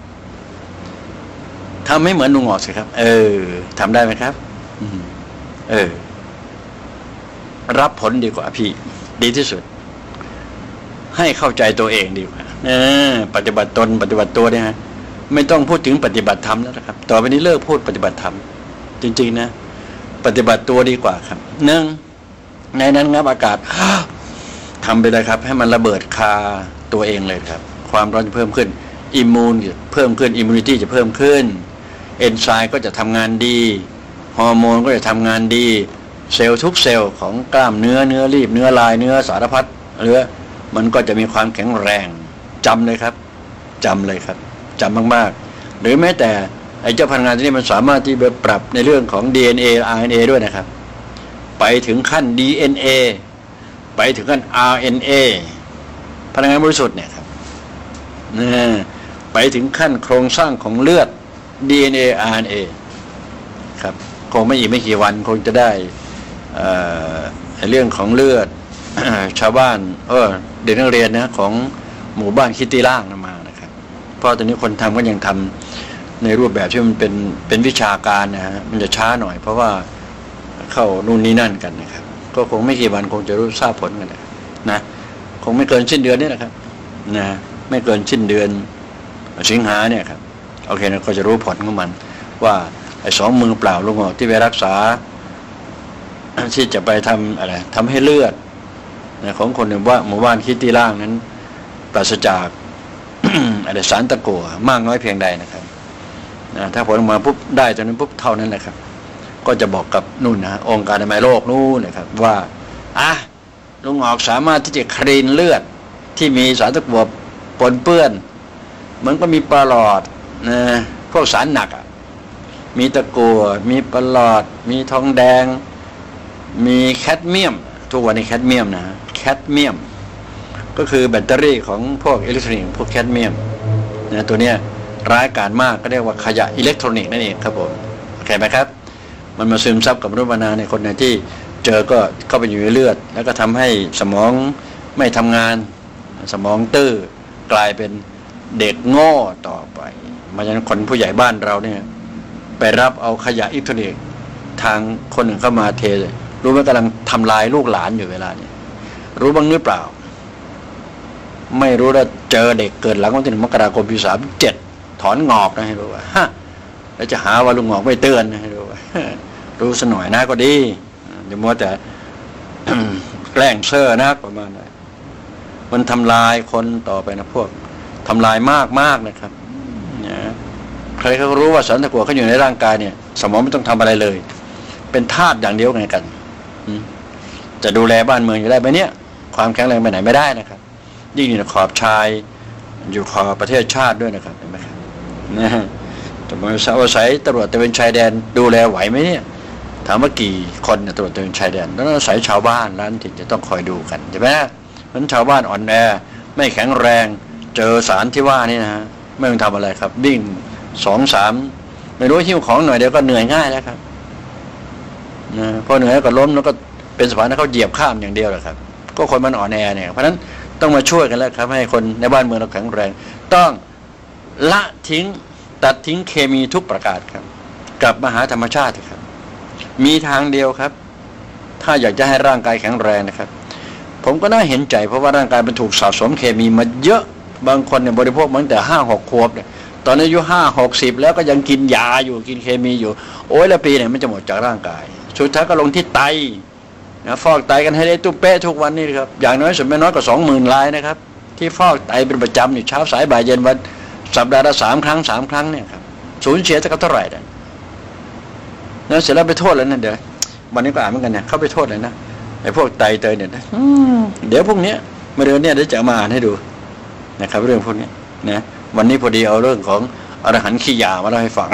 ทำให้เหมือนลุงหงอกสิครับเออทำได้ไหมครับเออรับผลดีกว่าพี่ดีที่สุดให้เข้าใจตัวเองดีกว่าเออปฏิบัติตนปฏิบัติตัวเนี่ยฮะไม่ต้องพูดถึงปฏิบัติธรรมแล้วนะครับต่อไปนี้เลิกพูดปฏิบัติธรรมจริงๆนะปฏิบัติตัวดีกว่าครับหนึ่งในนั้นงับอากาศทำไปเลยครับให้มันระเบิดคาตัวเองเลยครับความร้อนจะเพิ่มขึ้นอิมมูนจะเพิ่มขึ้นอิมมูนิตี้จะเพิ่มขึ้นเอนไซม์ก็จะทำงานดีฮอร์โมนก็จะทำงานดีเซลล์ทุกเซลล์ของกล้ามเนื้อเนื้อรีบเนื้อลายเนื้อสารพัดเนื้อมันก็จะมีความแข็งแรงจำเลยครับจำเลยครับจำมากๆหรือแม้แต่ไอ้เจ้าพลังงานตัวนี้มันสามารถที่จะปรับในเรื่องของ ดี เอ็น เอ อาร์ เอ็น เอ ด้วยนะครับไปถึงขั้น ดี เอ็น เอ ไปถึงขั้น อาร์ เอ็น เอ พลังงานบริสุทธิ์เนี่ยครับนะไปถึงขั้นโครงสร้างของเลือด ดี เอ็น เอ อาร์ เอ็น เอ ครับคงไม่อีกไม่กี่วันคงจะได้เอ่อเรื่องของเลือด ชาวบ้านเออเด็กนักเรียนนะของหมู่บ้านคิตตี้ล่างมานะครับเพราะตอนนี้คนทำก็ยังทำในรูปแบบที่มันเป็นเป็นวิชาการนะฮะมันจะช้าหน่อยเพราะว่าเข้านู่นนี่นั่นกันนะครับก็คงไม่กี่วันคงจะรู้ทราบผลกันนะคงไม่เกินสิ้นเดือนนี้นะครับนะไม่เกินสิ้นเดือนสิงหาเนี่ยครับโอเคนะก็จะรู้ผลของมันว่าไอ้สองมือเปล่าลุงหงอกที่ไปรักษาที่จะไปทำอะไรทำให้เลือดนะของคนในว่าหมู่บ้านคิตตี้ล่างนั้นปราศจาก อะไรสารตะกั่วมากน้อยเพียงใดนะครับนะถ้าผลออกมาปุ๊บได้ตอนนั้นปุ๊บเท่านั้นแหละครับก็จะบอกกับนู่นนะองค์การอนามัยโลกนู่นนะครับว่าอ่ะลุงออกสามารถที่จะคลีนเลือดที่มีสารตะกั่วปนเปื้อนมันก็มีปลอดนะพวกสารหนักอ่ะมีตะกั่วมีปลอดมีทองแดงมีแคดเมียมทุกวันนี้แคดเมียมนะแคดเมียมก็คือแบตเตอรี่ของพวกอิเล็กทรอนิกส์พวกแคดเมียมนะตัวเนี้ยร้ายกาจมากก็เรียกว่าขยะอิเล็กทรอนิกส์นั่นเองครับผมโอเคไหมครับมันมาซึมซับกับมนุษย์มนาในคนไหนที่เจอก็เข้าไปอยู่ในเลือดแล้วก็ทำให้สมองไม่ทำงานสมองตื้อกลายเป็นเด็กโง่ต่อไปมาจากนั้นคนผู้ใหญ่บ้านเราเนี่ยไปรับเอาขยะอิเล็กทรอนิกส์ทางคนหนึ่งเข้ามาเทเลยรู้ไหมกำลังทำลายลูกหลานอยู่เวลานี้รู้บ้างหรือเปล่าไม่รู้แล้วเจอเด็กเกิดหลังวันที่หนึ่งมกราคมปีสามเจ็ดถอนงอกนะให้รู้ว่าฮะแล้วจะหาว่าลุงงอกไม่เตือนนะให้รู้ว่ารู้สหน่อยนะก็ดีอย่ามัวแต่ แกล้งเซ่อนะประมาณนั้นมันทำลายคนต่อไปนะพวกทำลายมากมากนะครับนะใครเขารู้ว่าสารตะกั่วเขาอยู่ในร่างกายเนี่ยสมองไม่ต้องทำอะไรเลยเป็นธาตุอย่างเดียวไงกันจะดูแลบ้านเมืองอยู่ได้ไหมเนี่ยความแข็งแรงไปไหนไม่ได้นะครับยิ่งอยู่ในขอบชายอยู่ขอบประเทศชาติด้วยนะครับเห็นไหมครับนะฮะจะมาอาศัยตำรวจตระเวนชายแดนดูแลไหวไหมเนี่ยถามว่ากี่คนเนี่ยตำรวจตระเวนชายแดนต้องอาศัยชาวบ้านร้านถิ่นจะต้องคอยดูกันใช่ไหมเพราะฉะนั้นชาวบ้านอ่อนแอไม่แข็งแรงเจอสารที่ว่านี่นะฮะไม่ต้องทำอะไรครับวิ่งสองสามไม่รู้หิ้วของหน่อยเดียวก็เหนื่อยง่ายแล้วครับนะพอเหนื่อยก็ล้มแล้วก็เป็นสะพานที่เขาเหยียบข้ามอย่างเดียวแหละครับก็คนมันอ่อนแอเนี่ยเพราะฉะนั้นต้องมาช่วยกันแล้วครับให้คนในบ้านเมืองเราแข็งแรงต้องละทิ้งตัดทิ้งเคมีทุกประการครับกลับมาหาธรรมชาติครับมีทางเดียวครับถ้าอยากจะให้ร่างกายแข็งแรงนะครับผมก็น่าเห็นใจเพราะว่าร่างกายมันถูกสะสมเคมีมาเยอะบางคนเนี่ยบริโภคมาตั้งแต่ห้าหกขวบเนี่ยตอนนี้อายุห้าหกสิบแล้วก็ยังกินยาอยู่กินเคมีอยู่โอ้ยละปีเนี่ยมันจะหมดจากร่างกายสุดท้ายก็ลงที่ไตนะฟอกไตกันให้ได้ตุ้มเป๊ะทุกวันนี่ครับอย่างน้อยสุดไม่น้อยกว่าสองหมื่นรายนะครับที่ฟอกไตเป็นประจำอยู่เช้าสายบ่ายเย็นวันสัปดาห์ละสามครั้งสามครั้งเนี่ยครับสูญเสียจะเท่าไหร่เนี่ยแล้วเสร็จแล้วไปโทษแล้วนั่นเดี๋ยววันนี้ก็อ่านเหมือนกันเนี่ยเขาไปโทษเลยนะไอ้พวกไตเตยเนี่ยนะเดี๋ยวพวกเนี้ยมาเดือนเนี้ยเดี๋ยวจะมาอ่านให้ดูนะครับเรื่องพวกนี้นะวันนี้พอดีเอาเรื่องของอรหันต์ขี้ยามาเล่าให้ฟัง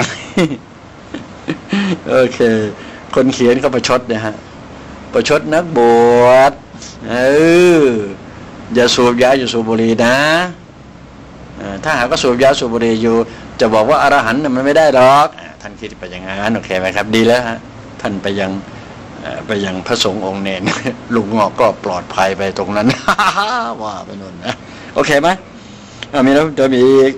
โอเคคนเขียนเขาประชดนะฮะประชดนักบวชเอออย่าสูบยาอย่าสูบบุหรี่นะถ้าหากก็สูบยาสูบบุหรี่อยู่จะบอกว่าอรหันต์มันไม่ได้หรอกท่านคิดไปอย่างนั้นโอเคไหมครับดีแล้วฮะท่านไปยังไปยังพระสงฆ์องค์เนรลุงงอกก็ปลอดภัยไปตรงนั้น ว่าไปนู่นนะโอเคไหมมีแล้วจะมีอีก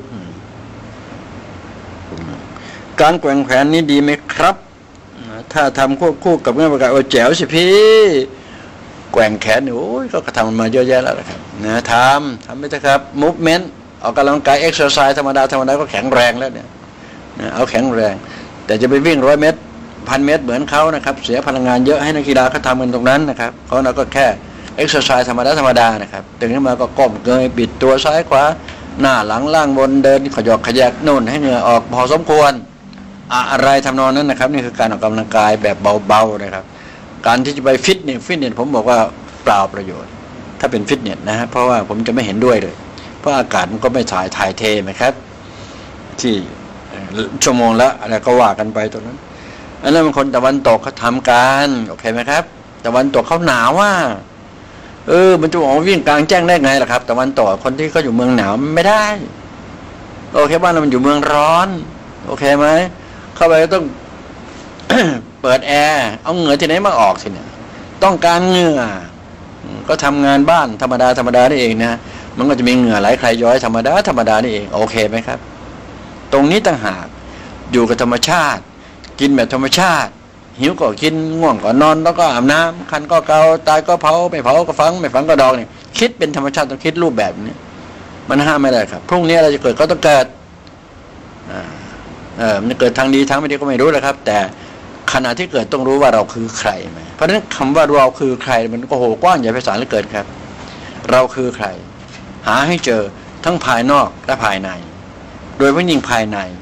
การแกว่งแขนนี้ดีไหมครับถ้าทำควบคู่กับงานประกาศโอ้แจ๋วสิพี่แกว่งแขนโอ้ยก็ทำมาเยอะแยะแล้วครับนะทำทำไปเถอะครับมูฟเมนต์ออกกำลังกายเอ็กซ์เซอร์ไซส์ธรรมดาธรรมดาก็แข็งแรงแล้วเนี่ยนะเอาแข็งแรงแต่จะไปวิ่งร้อยเมตรพันเมตรเหมือนเขานะครับเสียพลังงานเยอะให้นักกีฬาเขาทำกันตรงนั้นนะครับเขาเราก็แค่เอ็กซ์เซอร์ไซส์ธรรมดาธรรมดานะครับตื่นขึ้นมาก็ก้มเงยบิดตัวซ้ายขวาหน้าหลังล่างบนเดินขยอกขยักโน่นให้เหงื่อออกพอสมควรอะไรทำนองนั้นนะครับนี่คือการออกกำลังกายแบบเบาๆนะครับการที่จะไปฟิตเนสฟิตเนสผมบอกว่าเปล่าประโยชน์ถ้าเป็นฟิตเนสนะฮะเพราะว่าผมจะไม่เห็นด้วยเลยเพราะอากาศมันก็ไม่ถ่ายถ่ายเทไหมครับที่ชั่วโมงละอะไรก็ว่ากันไปตรงนั้นอันนั้นมันคนตะวันตกเขาทำกันโอเคไหมครับตะวันตกเขาหนาวว่าเออมันจะออกวิ่งกลางแจ้งได้ไงล่ะครับตะวันตกคนที่เขาอยู่เมืองหนาวไม่ได้โอเคบ้านเรามันอยู่เมืองร้อนโอเคไหมเข้าไปก็ต้อง เปิดแอร์เอาเหงื่อที่ไหนมาออกสิเนี่ยต้องการเหงื่อก็ทำงานบ้านธรรมดาธรรมดานี่เองนะมันก็จะมีเหงื่อไหลใครย้อยธรรมดาธรรมดานี่เองโอเคไหมครับตรงนี้ต่างหากอยู่กับธรรมชาติกินแบบธรรมชาติหิวก็กินง่วงก็นอนแล้วก็อาบน้ำคันก็เกาตายก็เผาไม่เผาก็ฝังไม่ฝังก็ดองเนี่ยคิดเป็นธรรมชาติต้องคิดรูปแบบนี้มันห้ามไม่ได้ครับพรุ่งนี้อะไรจะเกิดก็ต้องเกิดอ่าเออมันจะเกิดทางดีทางไม่ดีก็ไม่รู้นะครับแต่ขณะที่เกิดต้องรู้ว่าเราคือใครไหมเพราะฉะนั้นคำว่าเราคือใครมันก็โหกว้างใหญ่ไพศาลเหลือเกินครับเราคือใครหาให้เจอทั้งภายนอกและภายในโดยเฉพาะยิ่งภายในให้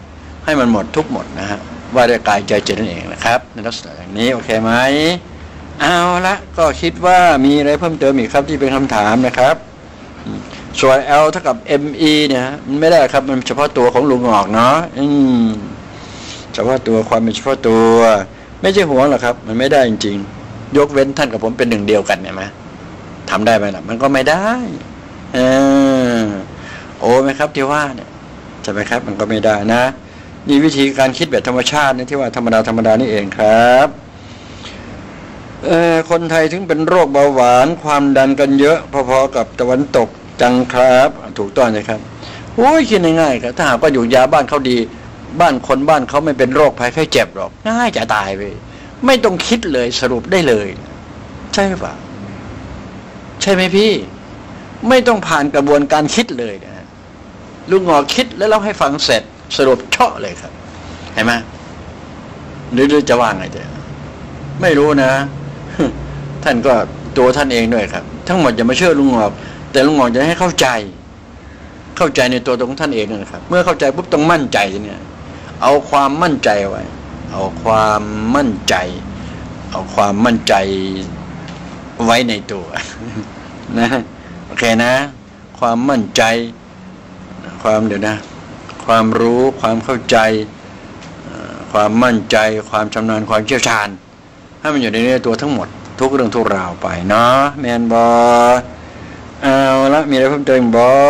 ให้มันหมดทุกหมดนะฮะว่าด้วยกายใจจิตนั่นเองนะครับในลักษณะอย่างนี้โอเคไหมเอาละก็คิดว่ามีอะไรเพิ่มเติมอีกครับที่เป็นคำถามนะครับส่วน L เท่ากับ เอ็ม อี เนี่ยมันไม่ได้ครับมันเฉพาะตัวของลุงออกเนาะอืมเฉพาะตัวความเป็นเฉพาะตัวไม่ใช่หัวหรอกครับมันไม่ได้จริงๆยกเว้นท่านกับผมเป็นหนึ่งเดียวกันเนี่ยไหมทำได้ไหมล่ะมันก็ไม่ได้เออโอ้ไหมครับที่ว่าเนี่ยใช่ไหมครับมันก็ไม่ได้นะนี่วิธีการคิดแบบธรรมชาตินะที่ว่าธรรมดาธรรมดานี่เองครับเออคนไทยถึงเป็นโรคเบาหวานความดันกันเยอะพอๆกับตะวันตกจังครับถูกต้องเลยครับโอ้ยคิดง่ายๆครับถ้าหากว่าอยู่ยาบ้านเขาดีบ้านคนบ้านเขาไม่เป็นโรคภัยไข้เจ็บหรอกง่ายจะตายไปไม่ต้องคิดเลยสรุปได้เลยใช่ไหมป่ะใช่ไหมพี่ไม่ต้องผ่านกระบวนการคิดเลยนะลุงหงอคิดแล้วเล่าให้ฟังเสร็จสรุปเชาะเลยครับเห็นไหมหรือจะว่าไงเจ๊ไม่รู้นะท่านก็ตัวท่านเองด้วยครับทั้งหมดอย่ามาเชื่อลุงหงอแต่ลุงหงอจะให้เข้าใจเข้าใจในตัวตรงท่านเองนะครับเมื่อเข้าใจปุ๊บต้องมั่นใจเนี่ยเอาความมั่นใจไว้เอาความมั่นใจเอาความมั่นใจไว้ในตัวนะโอเคนะความมั่นใจความเดี๋ยวนะความรู้ความเข้าใจความมั่นใจความชำนาญความเชี่ยวชาญให้มันอยู่ในตัวทั้งหมดทุกเรื่องทุกราวไปเนาะแมนบอเอาละมีอะไรเพิ่มเติมบอ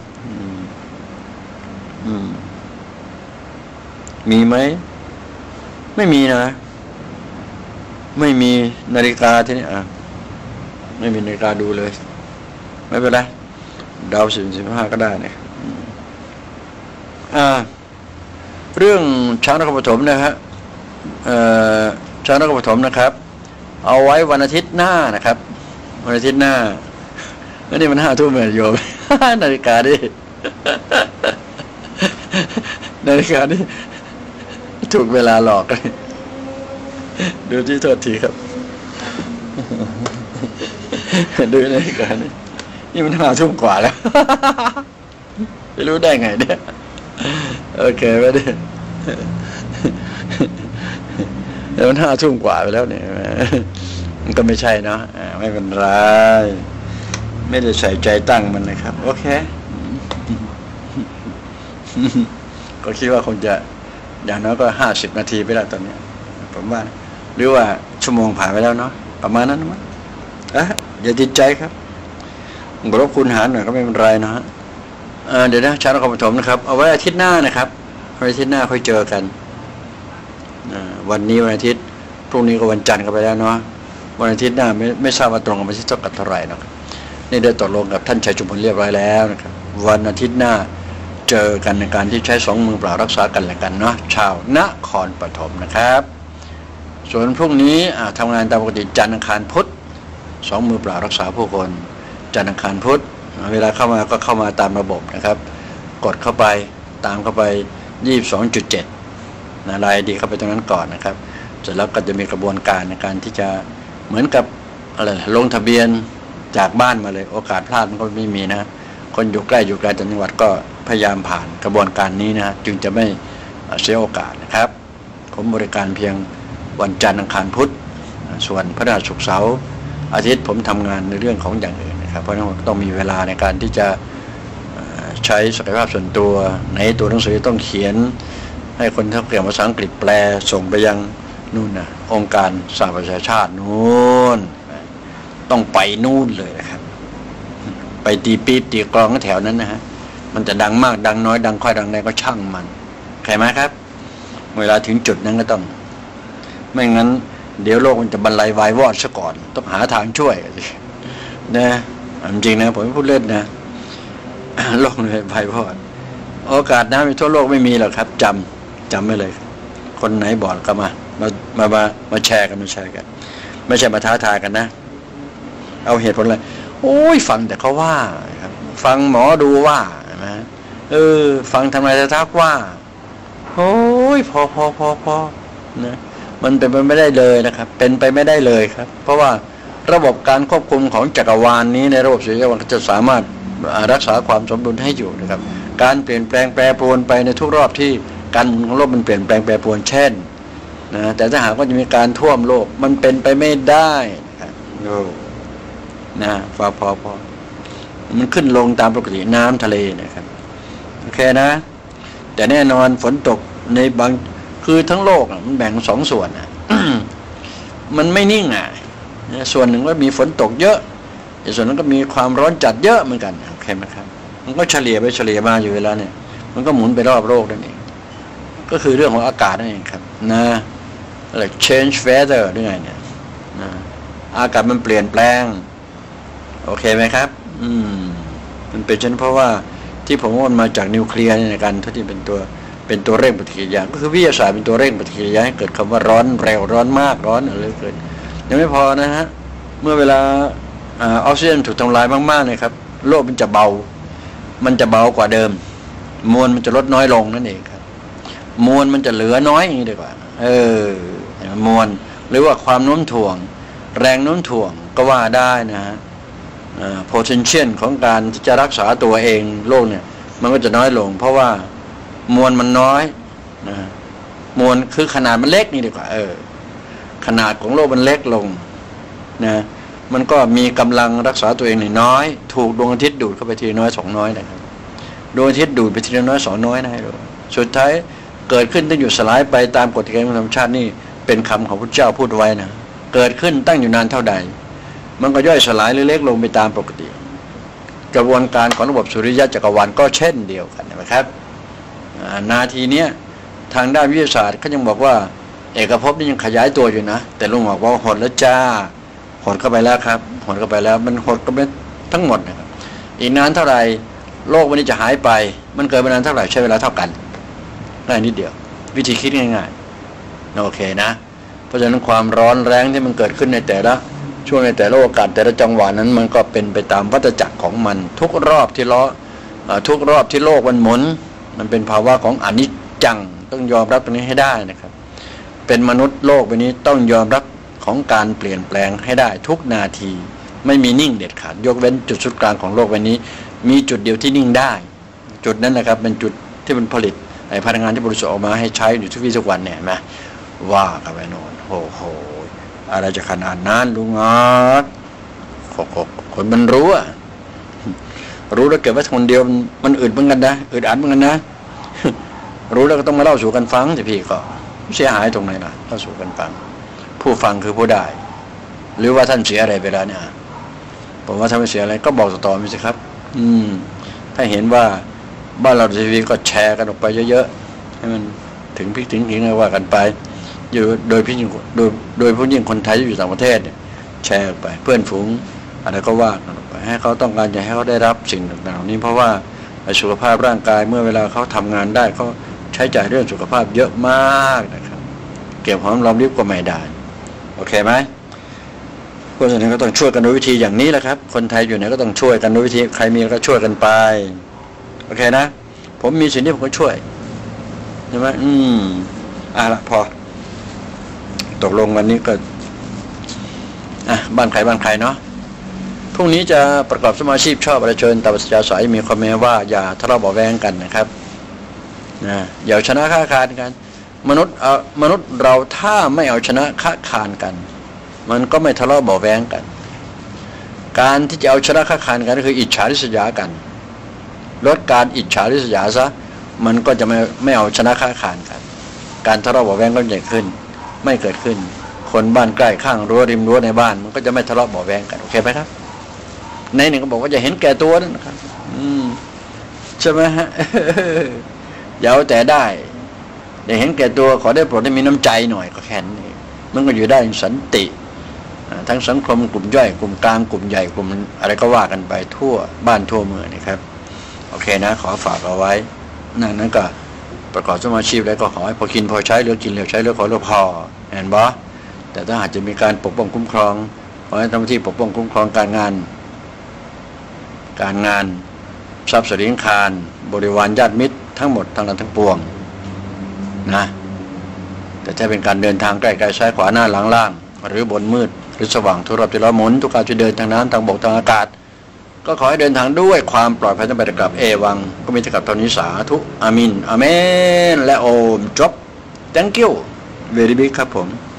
มีไหมไม่มีนะไม่มีนาฬิกาที่นี่อ่ะไม่มีนาฬิกาดูเลยไม่เป็นไรดาวสิบสิบห้าก็ได้เนี่ยอ่าเรื่องช้างนครปฐมนะฮะเอ่อช้างนครปฐมนะครับเอาไว้วันอาทิตย์หน้านะครับวันอาทิตย์หน้าแล้วนี่มันห้าทุ่มเลยโยม นาฬิกาดินาฬิกาดิถูกเวลาหลอกเลยดูที่โทษทีครับดูนาฬิกานี่นี่มันห้าทุ่มกว่าแล้วไม่รู้ได้ไงเนี่ยโอเคไหมเนี่ยแล้วมันห้าทุ่มกว่าไปแล้วเนี่ยมันก็ไม่ใช่เนาะไม่เป็นไรไม่ได้ใส่ใจตั้งมันนะครับโอเคก็คิดว่าคงจะอย่างน้อยก็ห้าสิบนาทีไปแล้วตอนนี้ผมว่าหรือว่าชั่วโมงผ่านไปแล้วเนาะประมาณนั้นมั้งอ่ะอย่าติดใจครับบรบคุณหารหน่อยก็ไม่เป็นไรนะฮะเดี๋ยวนะชาวนครปฐมนะครับเอาไว้อาทิตย์หน้านะครับวันอาทิตย์หน้าค่อยเจอกันวันนี้วันอาทิตย์พรุ่งนี้ก็วันจันทร์กันไปแล้วเนาะวันอาทิตย์หน้าไม่ไม่ทราบว่าตรงกับวันที่เท่ากับเท่าไหร่นะครับนี่ได้ตกลงกับท่านชัยชุมพลเรียบร้อยแล้วนะครับวันอาทิตย์หน้าเจอกันในการที่ใช้สองมือเปล่ารักษากันและกันเนาะชาวนครปฐมนะครับส่วนพรุ่งนี้ทำงานตามปกติจันทร์อังคารพุธสองมือเปล่ารักษาผู้คนจันทร์อังคารพุธเวลาเข้ามาก็เข้ามาตามระบบนะครับกดเข้าไปตามเข้าไป ยี่สิบสองจุดเจ็ด นะรายดีเข้าไปตรงนั้นก่อนนะครับเสร็จแล้วก็จะมีกระบวนการในการที่จะเหมือนกับอะไรลงทะเบียนจากบ้านมาเลยโอกาสพลาดมันก็ไม่มีนะคนอยู่ใกล้อยู่ไกลต่างจังหวัดก็พยายามผ่านกระบวนการนี้นะจึงจะไม่เสียโอกาสนะครับผมบริการเพียงวันจันทร์อังคารพุธส่วนพฤหัสศุกร์เสาร์อาทิตย์ผมทำงานในเรื่องของอย่างอื่นนะครับเพราะฉะนั้นต้องมีเวลาในการที่จะใช้ศักยภาพส่วนตัวในตัวหนังสือต้องเขียนให้คนที่เขียนภาษาอังกฤษแปลส่งไปยังนู่นนะองค์การสหประชาชาตินู่นต้องไปนู่นเลยนะครับไปตีปี๊บตีกลองแถวนั้นนะฮะมันจะดังมากดังน้อยดังค่อยดังใดก็ช่างมันใครไหมครับเวลาถึงจุดนั้นก็ต้องไม่งั้นเดี๋ยวโลกมันจะบรรลัยวายวอดซะก่อนต้องหาทางช่วยนะจริงๆนะผมไม่พูดเล่นนะโลกมันวายวอดโอกาสนะในทั่วโลกไม่มีหรอกครับจำจำไว้เลยคนไหนบอดก็มามามามามาแชร์กันมาแชร์กันไม่ใช่มาท้าทายกันนะเอาเหตุผลอะไรโอ้ยฟังแต่เขาว่าครับฟังหมอดูว่านะเออฟังทำนายทักว่าโอ้ยพอพอพอพอนะมันเป็นไปไม่ได้เลยนะครับเป็นไปไม่ได้เลยครับเพราะว่าระบบการควบคุมของจักรวาลนี้ในระบบสุริยะมันจะสามารถรักษาความสมดุลให้อยู่นะครับการเปลี่ยนแปลงแปรปรวนไปในทุกรอบที่การหมุนของโลกมันเปลี่ยนแปลงแปรปรวนเช่นนะแต่ถ้าหากว่าจะมีการท่วมโลกมันเป็นไปไม่ได้นะครับโอ้นะพอพอพอมันขึ้นลงตามปกติน้ำทะเลนะครับโอเคนะแต่แน่นอนฝนตกในบางคือทั้งโลกมันแบ่งสองส่วนอ่ะ มันไม่นิ่งอ่ะส่วนหนึ่งก็มีฝนตกเยอะอีกส่วนนึงก็มีความร้อนจัดเยอะเหมือนกันโอเคไหมครับมันก็เฉลี่ยไปเฉลี่ยมาอยู่เวลาเนี่ยมันก็หมุนไปรอบโลกนั่นเองก็คือเรื่องของอากาศนั่นเองครับนะอะไร change weather ด้วยไงเนี่ยนะอากาศมันเปลี่ยนแปลงโอเคไหมครับอืมมันเป็นเช่นเพราะว่าที่ผมว่ามันมาจากนิวเคลียร์ในการที่เป็นตัวเป็นตัวเร่งปฏิกิริยาก็คือวิทยาศาสตร์เป็นตัวเร่งปฏิกิริยาให้เกิดคำว่าร้อนเร็วร้อนมากร้อนอะไรเกิดยังไม่พอนะฮะเมื่อเวลาออกซิเจนถูกทำลายมากๆเลยครับโลกมันจะเบามันจะเบากว่าเดิมมวลมันจะลดน้อยลงนั่นเองครับมวลมันจะเหลือน้อยอย่างนี้ดีกว่าเออมวลหรือว่าความโน้มถ่วงแรงโน้มถ่วงก็ว่าได้นะฮะpotential ของการที่จะรักษาตัวเองโลกเนี่ยมันก็จะน้อยลงเพราะว่ามวลมันน้อยนะมวลคือขนาดมันเล็กนี่ดีกว่าเออขนาดของโลกมันเล็กลงนะมันก็มีกำลังรักษาตัวเองน้อยถูกดวงอาทิตย์ดูดเข้าไปทีน้อยสองน้อยนะครับดวงอาทิตย์ดูดไปทีน้อยสองน้อยนะให้ดูสุดท้ายเกิดขึ้นตั้งอยู่สลายไปตามกฎเกณฑ์ของธรรมชาตินี่เป็นคำของพระเจ้าพูดไว้นะเกิดขึ้นตั้งอยู่นานเท่าใดมันก็ย่อยสลายหรือเล็กลงไปตามปกติกระบวนการของระบบสุริยะจักรวาลก็เช่นเดียวกันนะครับนาทีนี้ทางด้านวิทยาศาสตร์เขายังบอกว่าเอกภพนี่ยังขยายตัวอยู่นะแต่ลุงบอกว่าหดแล้วจ้าหดเข้าไปแล้วครับหดเข้าไปแล้วมันหดก็เป็นทั้งหมดนะครับอีกนานเท่าไหร่โลกวันนี้จะหายไปมันเกิดมานานเท่าไหร่ใช้เวลาเท่ากันง่ายนิดเดียววิธีคิดง่ายๆโอเคนะเพราะฉะนั้นความร้อนแรงที่มันเกิดขึ้นในแต่ละช่วงในแต่ละโอกาสแต่ละจังหวะนั้นมันก็เป็นไปตามวัฏจักรของมันทุกรอบที่ล้อทุกรอบที่โลกมันหมุนมันเป็นภาวะของอนิจจังต้องยอมรับตรงนี้ให้ได้นะครับเป็นมนุษย์โลกใบนี้ต้องยอมรับของการเปลี่ยนแปลงให้ได้ทุกนาทีไม่มีนิ่งเด็ดขาดยกเว้นจุดศูนย์กลางของโลกใบนี้มีจุดเดียวที่นิ่งได้จุดนั้นนะครับเป็นจุดที่มันผลิตไอ้พลังงานที่บริสุทธิ์ออกมาให้ใช้อยู่ทุกวี่ทุกวันเนี่ยไหมว่ากันไปโน่นโอ้โหอะไรจะขนาดนั้นลุงอาร์ตคนมันรู้อะรู้แล้วเก็บไว้คนเดียวมันอึดเหมือนกันนะอึดอัดเหมือนกันนะรู้แล้วก็ต้องมาเล่าสู่กันฟังสิพี่ก็เสียหายตรงไหนล่ะเล่าสู่กันฟังผู้ฟังคือผู้ได้หรือว่าท่านเสียอะไรไปแล้วเนี่ยผมว่าถ้าไม่เสียอะไรก็บอกต่อๆไปสิครับอืมถ้าเห็นว่าบ้านเราทีวีก็แชร์กันออกไปเยอะๆให้มันถึงพิกถึงถึงว่ากันไปอยู่โดยพี่โดยโดยผู้ยิ่งคนไทยที่อยู่ต่างประเทศเนี่ยแชร์ไปเพื่อนฝูงอะไรก็ว่ากันออกไปให้เขาต้องการจะให้เขาได้รับสิ่งต่างๆเหล่านี้เพราะว่าสุขภาพร่างกายเมื่อเวลาเขาทำงานได้เขาใช้จ่ายเรื่องสุขภาพเยอะมากนะครับเก็บหอมรอมริบก็ไม่ได้โอเคไหมเพราะฉะนั้นก็ต้องช่วยกันด้วยวิธีอย่างนี้แหละครับคนไทยอยู่ไหนก็ต้องช่วยกันด้วยวิธีใครมีก็ช่วยกันไปโอเคนะผมมีสิ่งที่ผมก็ช่วยใช่ไหมอืมอ่ะละพอตกลงวันนี้ก็อ่ะบ้านใครบ้านใครเนาะพรุ่งนี้จะประกอบสมาชีพชอบอะไรเชิญตามปัญญาสายมีคอมเมนต์ว่าอย่าทะเลาะเบาะแวงกันนะครับนะอย่าชนะค้าขานกันมนุษย์เอามนุษย์เราถ้าไม่เอาชนะค้าขานกันมันก็ไม่ทะเลาะเบาะแวงกันการที่จะเอาชนะค้าขานกันก็คืออิจฉาริษยากันลดการอิจฉาริษยาซะมันก็จะไม่ไม่เอาชนะค้าขานกันการทะเลาะเบาะแวงก็ใหญ่ขึ้นไม่เกิดขึ้นคนบ้านใกล้ข้างรั้วริมรั้วในบ้านมันก็จะไม่ทะเลาะเบาะแวงกันโอเคไหมครับในหนึ่งก็บอกว่าจะเห็นแก่ตัวนั่นนะครับอืมใช่ไหมฮะอย่าเอาแต่ได้อย่าเห็นแก่ตัวขอได้โปรดให้มีน้ำใจหน่อยก็แค่นี้มันก็อยู่ได้สันติทั้งสังคมกลุ่มย่อยกลุ่มกลางกลุ่มใหญ่กลุ่มอะไรก็ว่ากันไปทั่วบ้านทั่วเมืองนะครับโอเคนะขอฝากเอาไว้นั่นนั้นก็ประกอบสมาชีพแล้วก็ขอให้พอกินพอใช้เหลือกินเหลือใช้เหลือขอเหลือพอเห็นบ่แต่ถ้าอาจจะมีการปกป้องคุ้มครองขอให้ทำหน้าที่ปกป้องคุ้มครองการงานการงานทรัพย์สินคารบริวารญาติมิตรทั้งหมดทั้งนั้นทั้งปวงนะแต่ถ้าเป็นการเดินทางใกล้ๆซ้ายขวาหน้าหลังล่างหรือบนมืดหรือสว่างทุกรอบที่เราหมุนทุกการจะเดินทางน้ำทางบกทางอากาศก็ขอให้เดินทางด้วยความปลอดภัยทั้งไปกลับเอวังก็มีแต่กับตอนนี้สาธุอามินอาเมนและโอมจบ thank you very big ครับผม